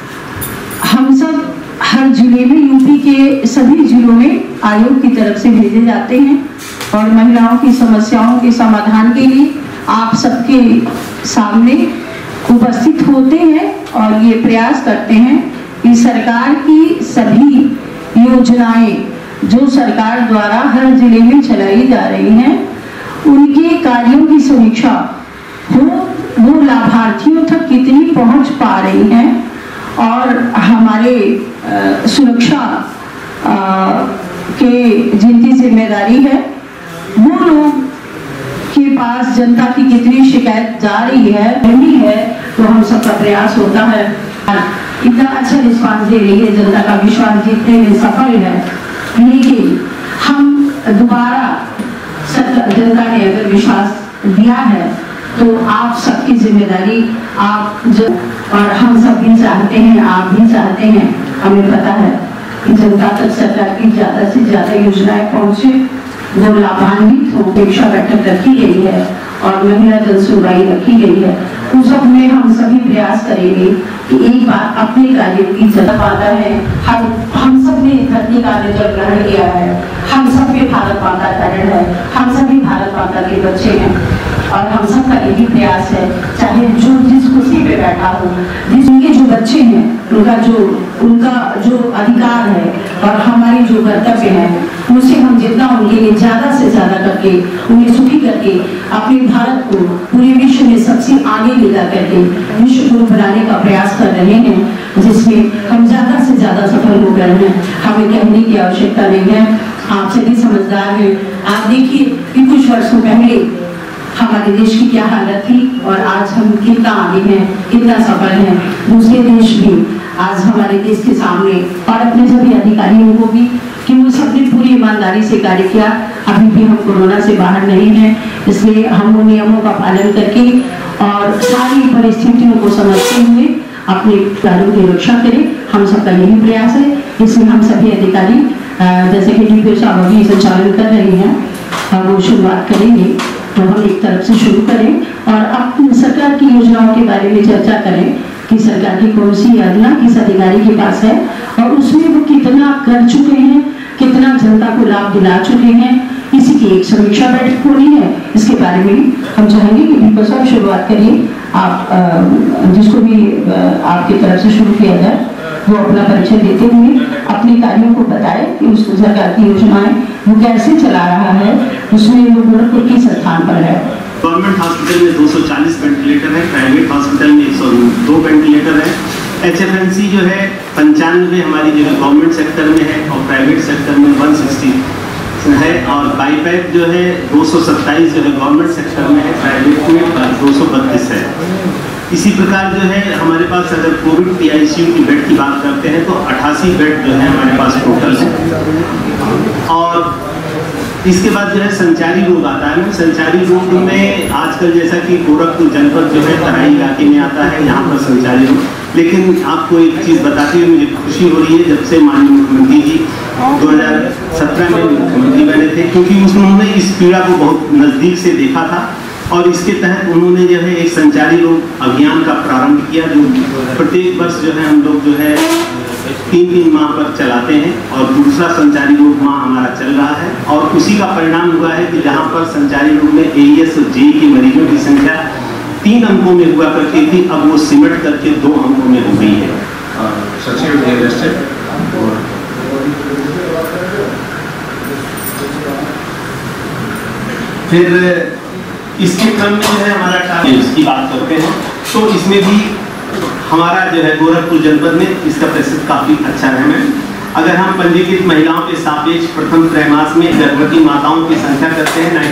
हम सब हर जिले में, यूपी के सभी जिलों में आयोग की तरफ से भेजे जाते हैं और महिलाओं की समस्याओं के समाधान के लिए आप सबके सामने उपस्थित होते हैं और ये प्रयास करते हैं कि सरकार की सभी योजनाएं जो सरकार द्वारा हर जिले में चलाई जा रही हैं, उनके कार्यों की समीक्षा हो, वो लाभार्थियों तक कितनी पहुंच पा रही हैं और हमारे सुरक्षा के जिनकी जिम्मेदारी है, वो लोग के पास जनता की कितनी शिकायत जा रही है, नहीं है, तो हम सबका प्रयास होता है. इतना अच्छा रिस्पांस दे रही है, जनता का विश्वास जीतने में सफल है. लेकिन हम दोबारा जनता ने अगर विश्वास दिया है तो आप सबकी जिम्मेदारी, आप जो और हम सब भी चाहते हैं, आप भी चाहते हैं, हमें पता है कि जनता तक सरकार की ज्यादा से ज्यादा योजनाएं पहुंचे, वो लाभान्वित हो. अपेक्षा बैठक रखी गई है और महिला जन सुनवाई रखी गई है. उस सब में हम सभी प्रयास करेंगे कि एक बार अपने कार्यों की जगह आता है। हम सब ने धरती का जल ग्रहण किया है, हम सब में भारत माता का ऋण है, हम सभी भारत माता के बच्चे हैं और हम सब का यही प्रयास है, चाहे जो जिस कुर्सी पे बैठा हो, जिनके जो बच्चे हैं उनका जो अधिकार है और हमारी जो कर्तव्य है, उसे हम जितना उनके लिए ज्यादा से ज्यादा करके उन्हें सुखी करके अपने भारत को पूरे विश्व में सबसे आगे ले जा करके विश्व गुरु बनाने का प्रयास कर रहे हैं, जिसमें हम ज्यादा से ज्यादा सफल हो गए हैं। हमें कहने की आवश्यकता नहीं है, आप सभी समझदार हैं। आप देखिए कि कुछ वर्षों पहले हमारे देश की क्या हालत थी और आज हम कितना आगे हैं, कितना सफल हैं। दूसरे देश भी आज हमारे देश के सामने और अपने सभी अधिकारियों को भी कि वो सबने पूरी ईमानदारी से कार्य किया। अभी भी हम कोरोना से बाहर नहीं हैं, इसलिए हम उन नियमों का पालन करके और सारी परिस्थितियों को समझते हुए अपने कार्यों की रक्षा करें। हम सबका यही प्रयास है, इसमें हम सभी अधिकारी जैसे कि डीपीओ साहब अभी संचालन कर रहे हैं, वो शुरुआत करेंगे, तो हम एक तरफ से शुरू करें और अब सरकार की योजनाओं के बारे में चर्चा करें कि सरकार की कौन सी योजना किस अधिकारी के पास है और उसमें वो कितना कर चुके हैं, कितना जनता को लाभ दिला चुके हैं। इसी की एक समीक्षा बैठक होनी है, इसके बारे में हम चाहेंगे कि डीपीओ साहब शुरुआत करिए। आप जिसको भी आपकी तरफ से शुरू किया जाए वो अपना परिचय देते हुए अपने कार्यों को बताए कि उस सरकार की योजनाएं वो कैसे चला रहा है, उसमें वो गोरखपुर किस स्थान पर है। गवर्नमेंट हॉस्पिटल में 240 वेंटिलेटर है, प्राइवेट हॉस्पिटल में 102 वेंटिलेटर है। HFNC जो है 95 हमारी जो है गवर्नमेंट सेक्टर में है और प्राइवेट सेक्टर में 160 है और बाईपैक जो है 227 जो है गवर्नमेंट सेक्टर में है, प्राइवेट में 232 है। इसी प्रकार जो है हमारे पास अगर कोविड PICU की बेड की बात करते हैं तो 88 बेड जो है हमारे पास टोटल है। और इसके बाद जो है संचारी रोग आता है। संचारी रोग में आजकल जैसा कि गोरखपुर जनपद जो है तराई इलाके में आता है, यहाँ पर संचारी रोग, लेकिन आपको एक चीज़ बताते हुए मुझे खुशी हो रही है, जब से माननीय मुख्यमंत्री जी 2017 में मुख्यमंत्री बने थे, क्योंकि उन्होंने इस पीड़ा को बहुत नज़दीक से देखा था और इसके तहत उन्होंने जो है एक संचारी रोग अभियान का प्रारंभ किया, जो प्रत्येक वर्ष जो है हम लोग जो है 3 माह पर चलाते हैं और दूसरा संचारी रोग माह हमारा चल रहा है। और उसी का परिणाम हुआ है कि जहाँ पर संचारी रोग में AES और JE के मरीजों की संख्या 3 अंकों में हुआ करती थी, अब वो सिमट करके 2 अंकों में हो गई है। फिर इसके क्रम में जो है हमारा टारगेट की बात करते हैं तो इसमें भी हमारा जो है गोरखपुर जनपद में इसका प्रतिशत काफ़ी अच्छा है। अगर हम पंजीकृत महिलाओं के सापेक्ष प्रथम त्रैमास में गर्भवती माताओं की संख्या करते हैं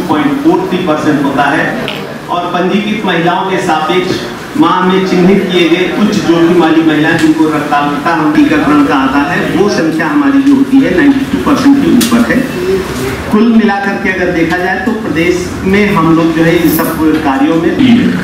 92.43% होता है और पंजीकृत महिलाओं के सापेक्ष माह में चिन्हित किए गए उच्च जोखिम वाली महिलाएं जिनको रक्ताल्पता हम टीकाकरण का आता है वो संख्या हमारी जो होती है 92% के ऊपर है। कुल मिलाकर के अगर देखा जाए तो प्रदेश में हम लोग जो है इन सब कार्यों में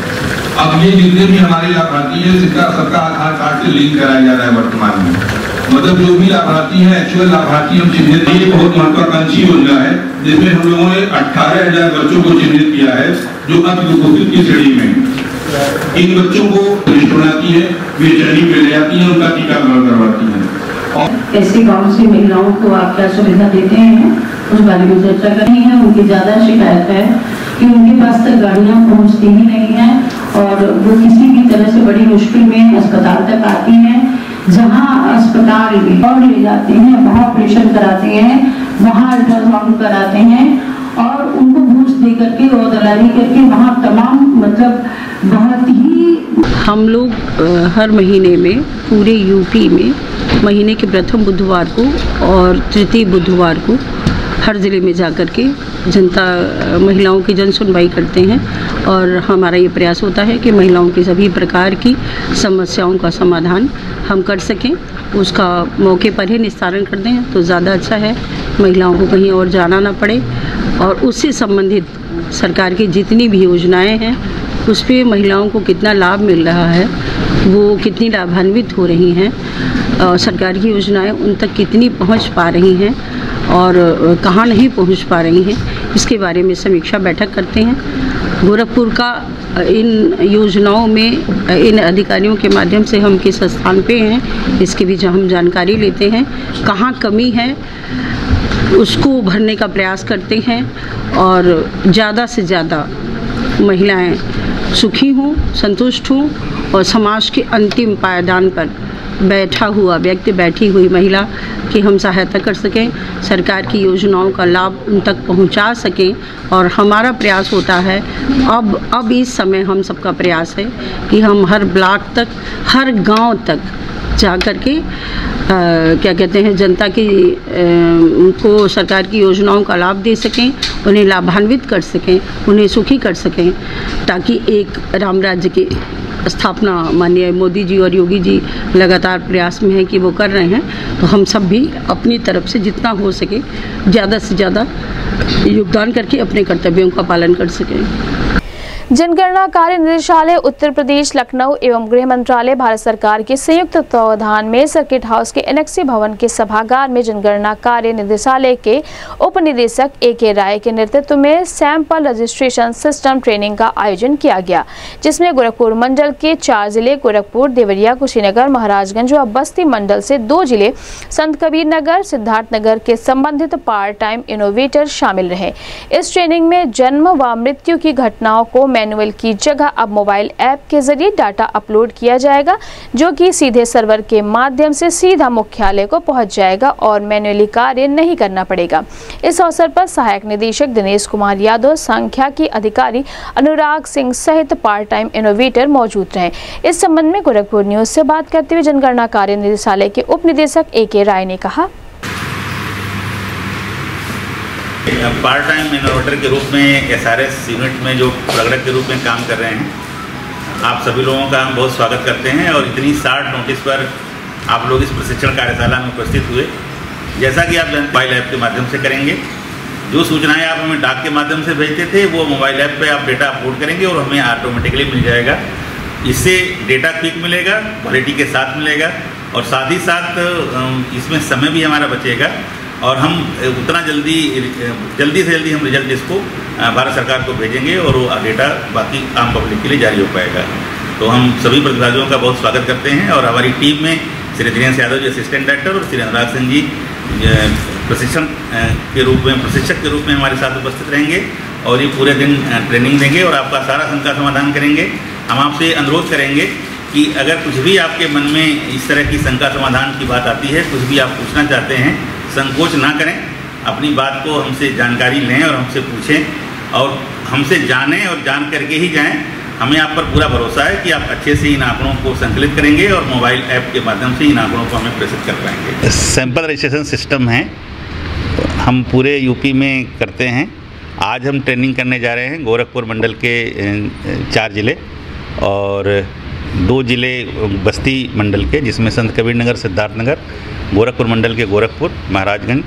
अब ये जितने भी हमारे लाभार्थी है सबका आधार कार्ड से लिंक कराया जा रहा है वर्तमान में, मतलब जो भी लाभार्थी है एक्चुअल लाभार्थी हम चिन्हित, ये बहुत महत्वाकांक्षी योजना है जिसमें हम लोगों ने 18,000 बच्चों को चिन्हित किया है जो अति कुपोषित की श्रेणी में। इन बच्चों को लिस्ट बनाती है, बेचैनी में ले जाती है, उनका टीकाकरण करवाती है। ऐसे गाँव से महिलाओं को आप क्या सुविधा देते हैं उस बारे में चर्चा करनी है। उनकी ज्यादा शिकायत है कि उनके पास तक गाड़ियाँ पहुँचती ही नहीं है और वो किसी भी तरह से बड़ी मुश्किल में अस्पताल तक आती हैं। जहाँ अस्पताल में और ले जाते हैं, वहाँ ऑपरेशन कराते हैं, वहाँ अल्ट्रासाउंड कराते हैं और उनको घूस दे करके और दलाली करके वहाँ तमाम मतलब बहुत ही हम लोग हर महीने में पूरे यूपी में महीने के प्रथम बुधवार को और तृतीय बुधवार को हर ज़िले में जाकर के जनता महिलाओं की जन सुनवाई करते हैं और हमारा ये प्रयास होता है कि महिलाओं की सभी प्रकार की समस्याओं का समाधान हम कर सकें, उसका मौके पर ही निस्तारण कर दें तो ज़्यादा अच्छा है, महिलाओं को कहीं और जाना ना पड़े। और उससे संबंधित सरकार की जितनी भी योजनाएं हैं उस पर महिलाओं को कितना लाभ मिल रहा है, वो कितनी लाभान्वित हो रही हैं, सरकार की योजनाएं उन तक कितनी पहुंच पा रही हैं और कहाँ नहीं पहुंच पा रही हैं, इसके बारे में समीक्षा बैठक करते हैं। गोरखपुर का इन योजनाओं में इन अधिकारियों के माध्यम से हम किस स्थान पे हैं इसकी भी हम जानकारी लेते हैं, कहाँ कमी है उसको भरने का प्रयास करते हैं और ज़्यादा से ज़्यादा महिलाएं सुखी हों, संतुष्ट हों और समाज के अंतिम पायदान पर बैठा हुआ व्यक्ति, बैठी हुई महिला की हम सहायता कर सकें, सरकार की योजनाओं का लाभ उन तक पहुंचा सकें। और हमारा प्रयास होता है अब इस समय हम सबका प्रयास है कि हम हर ब्लॉक तक, हर गांव तक जा कर के क्या कहते हैं जनता की को सरकार की योजनाओं का लाभ दे सकें, उन्हें लाभान्वित कर सकें, उन्हें सुखी कर सकें, ताकि एक राम राज्य की स्थापना माननीय मोदी जी और योगी जी लगातार प्रयास में है कि वो कर रहे हैं। तो हम सब भी अपनी तरफ से जितना हो सके ज़्यादा से ज़्यादा योगदान करके अपने कर्तव्यों का पालन कर सकें। जनगणना कार्य निदेशालय उत्तर प्रदेश लखनऊ एवं गृह मंत्रालय भारत सरकार के संयुक्त तत्वावधान में सर्किट हाउस के एनेक्सी भवन के सभागार में जनगणना कार्य निदेशालय के उप निदेशक A.K. राय के नेतृत्व में सैंपल रजिस्ट्रेशन सिस्टम ट्रेनिंग का आयोजन किया गया, जिसमें गोरखपुर मंडल के 4 जिले गोरखपुर, देवरिया, कुशीनगर, महाराजगंज और बस्ती मंडल से 2 जिले संतकबीरनगर, सिद्धार्थनगर के संबंधित पार्ट टाइम इनोवेटर शामिल रहे। इस ट्रेनिंग में जन्म व मृत्यु की घटनाओं को मैनुअल की जगह अब मोबाइल ऐप के जरिए डाटा अपलोड किया जाएगा, जो कि सीधे सर्वर के माध्यम से सीधा मुख्यालय को पहुंच जाएगा और मैनुअली कार्य नहीं करना पड़ेगा। इस अवसर पर सहायक निदेशक दिनेश कुमार यादव, सांख्यिकी अधिकारी अनुराग सिंह सहित पार्ट टाइम इनोवेटर मौजूद रहे। इस संबंध में गोरखपुर न्यूज से बात करते हुए जनगणना कार्य निदेशालय के उप निदेशक A.K. राय ने कहा, पार्ट टाइम इनोवेटर के रूप में SRS यूनिट में जो प्रगड़क के रूप में काम कर रहे हैं, आप सभी लोगों का हम बहुत स्वागत करते हैं। और इतनी शार्ट नोटिस पर आप लोग इस प्रशिक्षण कार्यशाला में उपस्थित हुए। जैसा कि आप मोबाइल ऐप के माध्यम से करेंगे, जो सूचनाएं आप हमें डाक के माध्यम से भेजते थे वो मोबाइल ऐप पे आप डेटा अपलोड करेंगे और हमें ऑटोमेटिकली मिल जाएगा। इससे डेटा क्विक मिलेगा, क्वालिटी के साथ मिलेगा और साथ ही साथ इसमें समय भी हमारा बचेगा और हम उतना जल्दी से जल्दी हम रिजल्ट इसको भारत सरकार को भेजेंगे और वो डेटा बाकी आम पब्लिक के लिए जारी हो पाएगा। तो हम सभी प्रतिभागियों का बहुत स्वागत करते हैं और हमारी टीम में श्री दिनेश यादव जी असिस्टेंट डायरेक्टर और श्री अनुराग सिंह जी प्रशिक्षक के रूप में हमारे साथ उपस्थित रहेंगे और ये पूरे दिन ट्रेनिंग देंगे और आपका सारा शंका समाधान करेंगे। हम आपसे अनुरोध करेंगे कि अगर कुछ भी आपके मन में इस तरह की शंका समाधान की बात आती है, कुछ भी आप पूछना चाहते हैं, संकोच ना करें, अपनी बात को हमसे जानकारी लें और हमसे पूछें और हमसे जानें और जान करके ही जाएं। हमें आप पर पूरा भरोसा है कि आप अच्छे से इन आंकड़ों को संकलित करेंगे और मोबाइल ऐप के माध्यम से इन आंकड़ों को हमें प्रेषित कर पाएंगे। सैंपल रजिस्ट्रेशन सिस्टम है, हम पूरे यूपी में करते हैं। आज हम ट्रेनिंग करने जा रहे हैं गोरखपुर मंडल के 4 जिले और 2 जिले बस्ती मंडल के, जिसमें संत कबीरनगर, सिद्धार्थनगर, गोरखपुर मंडल के गोरखपुर, महाराजगंज,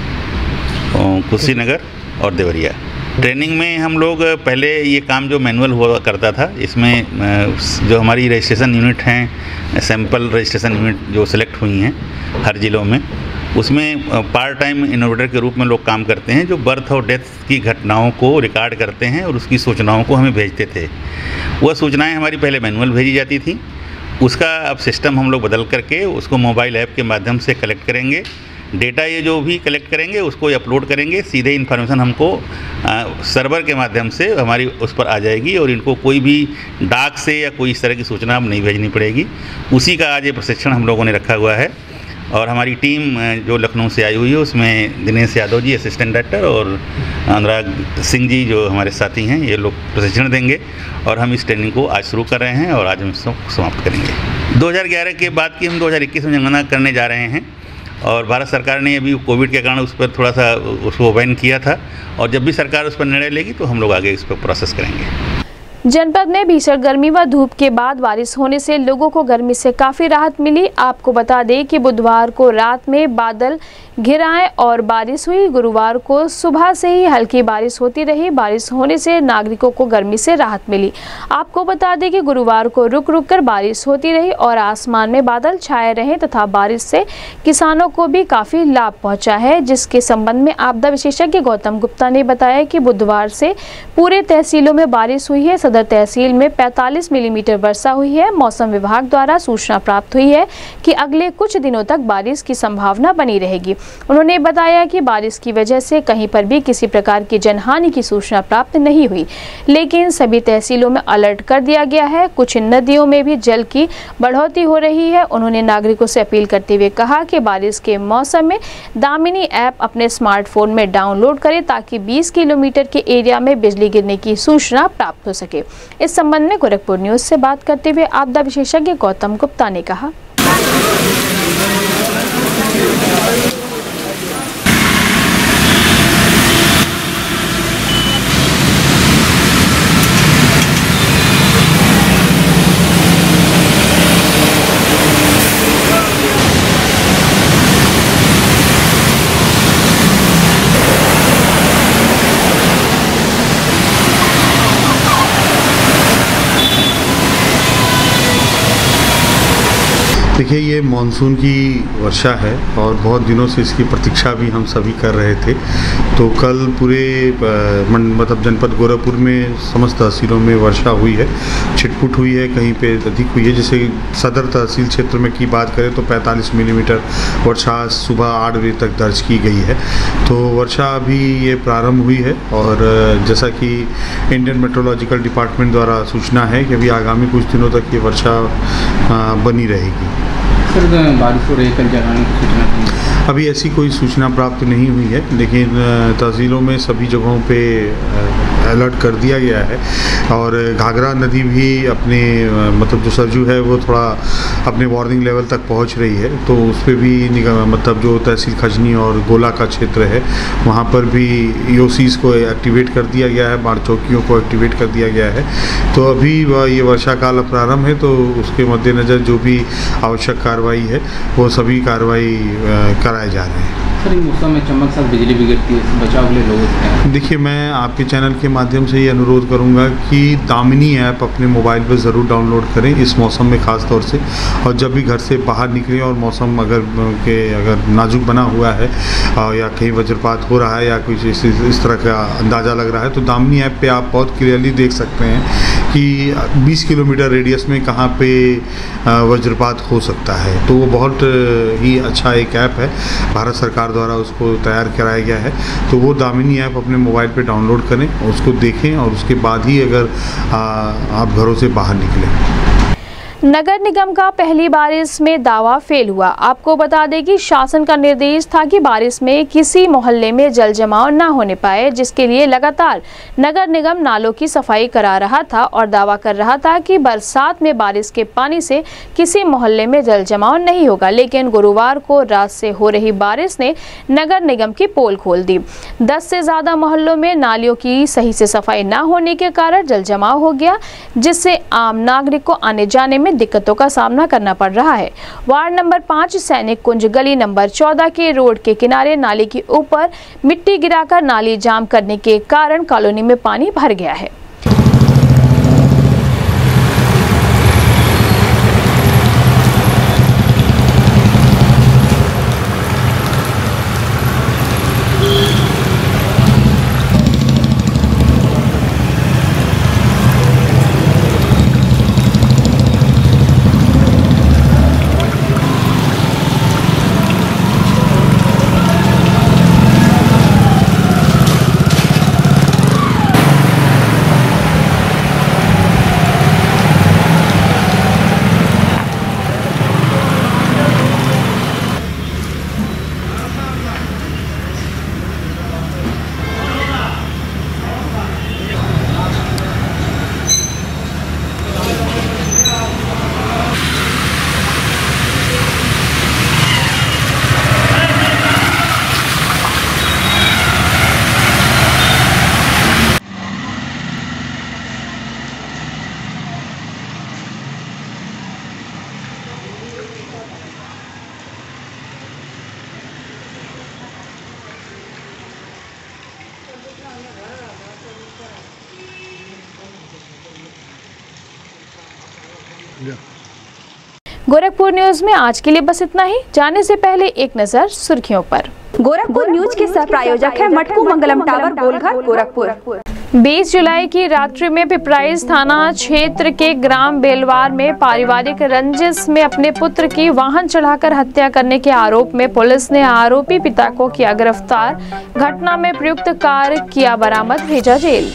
कुशीनगर और देवरिया। ट्रेनिंग में हम लोग पहले ये काम जो मैनुअल हुआ करता था, इसमें जो हमारी रजिस्ट्रेशन यूनिट हैं, सैंपल रजिस्ट्रेशन यूनिट जो सिलेक्ट हुई हैं हर ज़िलों में, उसमें पार्ट टाइम इनोवेटर के रूप में लोग काम करते हैं, जो बर्थ और डेथ की घटनाओं को रिकॉर्ड करते हैं और उसकी सूचनाओं को हमें भेजते थे। वह सूचनाएं हमारी पहले मैनुअल भेजी जाती थी, उसका अब सिस्टम हम लोग बदल करके उसको मोबाइल ऐप के माध्यम से कलेक्ट करेंगे। डेटा ये जो भी कलेक्ट करेंगे उसको अपलोड करेंगे, सीधे इन्फॉर्मेशन हमको सर्वर के माध्यम से हमारी उस पर आ जाएगी और इनको कोई भी डाक से या कोई इस तरह की सूचना अब नहीं भेजनी पड़ेगी। उसी का आज ये प्रशिक्षण हम लोगों ने रखा हुआ है और हमारी टीम जो लखनऊ से आई हुई है उसमें दिनेश यादव जी असिस्टेंट डायरेक्टर और अनुराग सिंह जी जो हमारे साथी हैं, ये लोग प्रशिक्षण देंगे और हम इस ट्रेनिंग को आज शुरू कर रहे हैं और आज हम इसको समाप्त करेंगे। 2011 के बाद की हम 2021 में जनगणना करने जा रहे हैं और भारत सरकार ने अभी कोविड के कारण उस पर थोड़ा सा उसको बैन किया था और जब भी सरकार उस पर निर्णय लेगी तो हम लोग आगे इस पर प्रोसेस करेंगे। जनपद में भीषण गर्मी व धूप के बाद बारिश होने से लोगों को गर्मी से काफ़ी राहत मिली। आपको बता दें कि बुधवार को रात में बादल घिराएं और बारिश हुई। गुरुवार को सुबह से ही हल्की बारिश होती रही। बारिश होने से नागरिकों को गर्मी से राहत मिली। आपको बता दें कि गुरुवार को रुक रुक कर बारिश होती रही और आसमान में बादल छाए रहे तथा बारिश से किसानों को भी काफी लाभ पहुंचा है, जिसके संबंध में आपदा विशेषज्ञ गौतम गुप्ता ने बताया कि बुधवार से पूरे तहसीलों में बारिश हुई है। सदर तहसील में 45 मिलीमीटर वर्षा हुई है। मौसम विभाग द्वारा सूचना प्राप्त हुई है कि अगले कुछ दिनों तक बारिश की संभावना बनी रहेगी। उन्होंने बताया कि बारिश की वजह से कहीं पर भी किसी प्रकार की जनहानि की सूचना प्राप्त नहीं हुई, लेकिन सभी तहसीलों में अलर्ट कर दिया गया है। कुछ नदियों में भी जल की बढ़ोतरी हो रही है। उन्होंने नागरिकों से अपील करते हुए कहा कि बारिश के मौसम में दामिनी ऐप अपने स्मार्टफोन में डाउनलोड करें ताकि 20 किलोमीटर के एरिया में बिजली गिरने की सूचना प्राप्त हो सके। इस संबंध में गोरखपुर न्यूज से बात करते हुए आपदा विशेषज्ञ गौतम गुप्ता ने कहा, देखिए, ये मानसून की वर्षा है और बहुत दिनों से इसकी प्रतीक्षा भी हम सभी कर रहे थे। तो कल पूरे मतलब जनपद गोरखपुर में समस्त तहसीलों में वर्षा हुई है, छिटपुट हुई है, कहीं पे अधिक हुई है। जैसे सदर तहसील क्षेत्र में की बात करें तो 45 मिलीमीटर वर्षा सुबह 8 बजे तक दर्ज की गई है। तो वर्षा अभी ये प्रारंभ हुई है और जैसा कि इंडियन मेट्रोलॉजिकल डिपार्टमेंट द्वारा सूचना है कि अभी आगामी कुछ दिनों तक ये वर्षा बनी रहेगी। सर, बारिश हो रही है, कल जगह की सूचना अभी ऐसी कोई सूचना प्राप्त नहीं हुई है, लेकिन तहसीलों में सभी जगहों पे अलर्ट कर दिया गया है। और घाघरा नदी भी अपने मतलब जो सरजू है वो थोड़ा अपने वार्निंग लेवल तक पहुंच रही है। तो उस पर भी मतलब जो तहसील खजनी और गोला का क्षेत्र है वहाँ पर भी ईओसीज को एक्टिवेट कर दिया गया है, बाढ़ चौकियों को एक्टिवेट कर दिया गया है। तो अभी ये वर्षा काल प्रारंभ है, तो उसके मद्देनज़र जो भी आवश्यक कार्रवाई है वो सभी कार्रवाई कराए जा रहे हैं। सर, इन मौसम में चमक साथ बिजली भी गिरती है, इससे बचाव के लिए लोग देखिए, मैं आपके चैनल के माध्यम से ये अनुरोध करूंगा कि दामिनी ऐप अपने मोबाइल पर ज़रूर डाउनलोड करें इस मौसम में ख़ास तौर से। और जब भी घर से बाहर निकलें और मौसम अगर नाजुक बना हुआ है या कहीं वज्रपात हो रहा है या कुछ इस तरह का अंदाज़ा लग रहा है, तो दामिनी ऐप पे आप बहुत क्लियरली देख सकते हैं कि 20 किलोमीटर रेडियस में कहाँ पे वज्रपात हो सकता है। तो वो बहुत ही अच्छा एक ऐप है, भारत सरकार द्वारा उसको तैयार कराया गया है। तो वो दामिनी ऐप अपने मोबाइल पे डाउनलोड करें, उसको देखें और उसके बाद ही अगर आप घरों से बाहर निकलें। नगर निगम का पहली बारिश में दावा फेल हुआ। आपको बता दें कि शासन का निर्देश था कि बारिश में किसी मोहल्ले में जल जमाव न होने पाए, जिसके लिए लगातार नगर निगम नालों की सफाई करा रहा था और दावा कर रहा था कि बरसात में बारिश के पानी से किसी मोहल्ले में जल जमाव नहीं होगा। लेकिन गुरुवार को रात से हो रही बारिश ने नगर निगम की पोल खोल दी। 10 से ज्यादा मोहल्लों में नालियों की सही से सफाई न होने के कारण जल जमाव हो गया, जिससे आम नागरिक को आने जाने में दिक्कतों का सामना करना पड़ रहा है। वार्ड नंबर 5 सैनिक कुंज गली नंबर 14 के रोड के किनारे नाली के ऊपर मिट्टी गिराकर नाली जाम करने के कारण कॉलोनी में पानी भर गया है। गोरखपुर न्यूज में आज के लिए बस इतना ही। जाने से पहले एक नजर सुर्खियों पर। गोरखपुर न्यूज के सह प्रायोजक है मटकू मंगलम टावर गोलघर गोरखपुर। 20 जुलाई की रात्रि में पिपराइच थाना क्षेत्र के ग्राम बेलवार में पारिवारिक रंजिश में अपने पुत्र की वाहन चढ़ाकर हत्या करने के आरोप में पुलिस ने आरोपी पिता को किया गिरफ्तार। घटना में प्रयुक्त कार किया बरामद, भेजा जेल।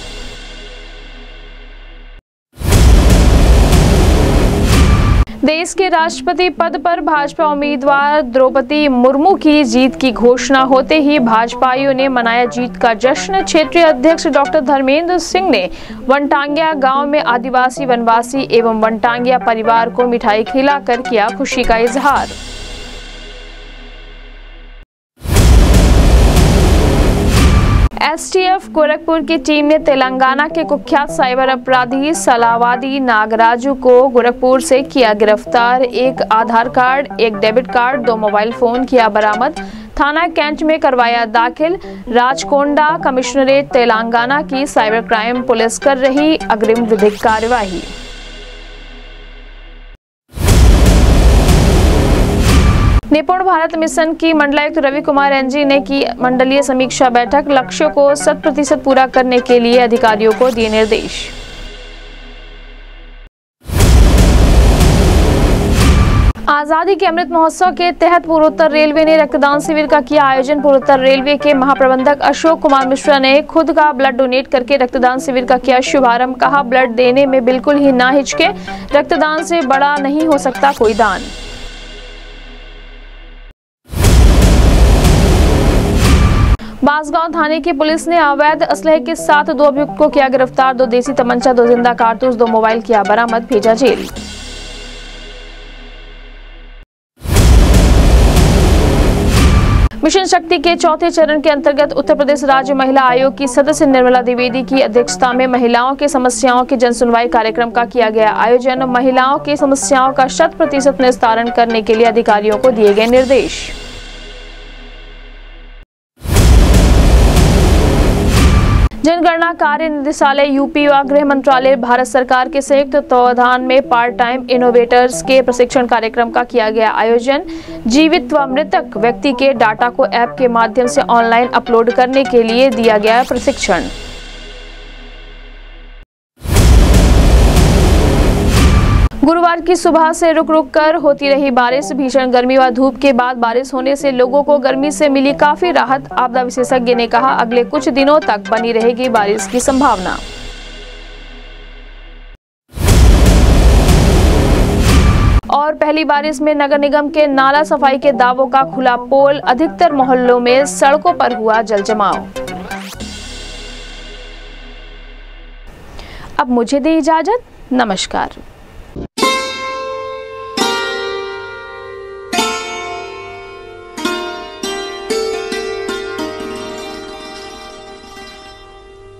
देश के राष्ट्रपति पद पर भाजपा उम्मीदवार द्रौपदी मुर्मू की जीत की घोषणा होते ही भाजपाइयों ने मनाया जीत का जश्न। क्षेत्रीय अध्यक्ष डॉक्टर धर्मेंद्र सिंह ने वनटांगिया गांव में आदिवासी वनवासी एवं वनटांगिया परिवार को मिठाई खिलाकर किया खुशी का इजहार। एसटीएफ गोरखपुर की टीम ने तेलंगाना के कुख्यात साइबर अपराधी सलावादी नागराजू को गोरखपुर से किया गिरफ्तार। एक आधार कार्ड, एक डेबिट कार्ड, 2 मोबाइल फोन किया बरामद। थाना कैंट में करवाया दाखिल। राजकोंडा कमिश्नरेट तेलंगाना की साइबर क्राइम पुलिस कर रही अग्रिम विधिक कार्यवाही। निपुण भारत मिशन की मंडलायुक्त रवि कुमार एनजी ने की मंडलीय समीक्षा बैठक। लक्ष्यों को 100% पूरा करने के लिए अधिकारियों को दिए निर्देश। आजादी के अमृत महोत्सव के तहत पूर्वोत्तर रेलवे ने रक्तदान शिविर का किया आयोजन। पूर्वोत्तर रेलवे के महाप्रबंधक अशोक कुमार मिश्रा ने खुद का ब्लड डोनेट करके रक्तदान शिविर का किया शुभारंभ। कहा, ब्लड देने में बिल्कुल ही ना हिचके, रक्तदान से बड़ा नहीं हो सकता कोई दान। बांसगांव थाने की पुलिस ने अवैध असलहे के साथ 2 अभियुक्त को किया गिरफ्तार। 2 देसी तमंचा, 2 जिंदा कारतूस, 2 मोबाइल किया बरामद, भेजा जेल। मिशन शक्ति के चौथे चरण के अंतर्गत उत्तर प्रदेश राज्य महिला आयोग की सदस्य निर्मला द्विवेदी की अध्यक्षता में महिलाओं की समस्याओं की जनसुनवाई कार्यक्रम का किया गया आयोजन। महिलाओं की समस्याओं का 100% निस्तारण करने के लिए अधिकारियों को दिए गए निर्देश। जनगणना कार्य निदेशालय यूपी व गृह मंत्रालय भारत सरकार के संयुक्त तत्वावधान में पार्ट टाइम इनोवेटर्स के प्रशिक्षण कार्यक्रम का किया गया आयोजन। जीवित व मृतक व्यक्ति के डाटा को ऐप के माध्यम से ऑनलाइन अपलोड करने के लिए दिया गया प्रशिक्षण। गुरुवार की सुबह से रुक रुक कर होती रही बारिश। भीषण गर्मी व धूप के बाद बारिश होने से लोगों को गर्मी से मिली काफी राहत। आपदा विशेषज्ञ ने कहा, अगले कुछ दिनों तक बनी रहेगी बारिश की संभावना। और पहली बारिश में नगर निगम के नाला सफाई के दावों का खुला पोल। अधिकतर मोहल्लों में सड़कों पर हुआ जल जमाव। अब मुझे दे इजाजत, नमस्कार।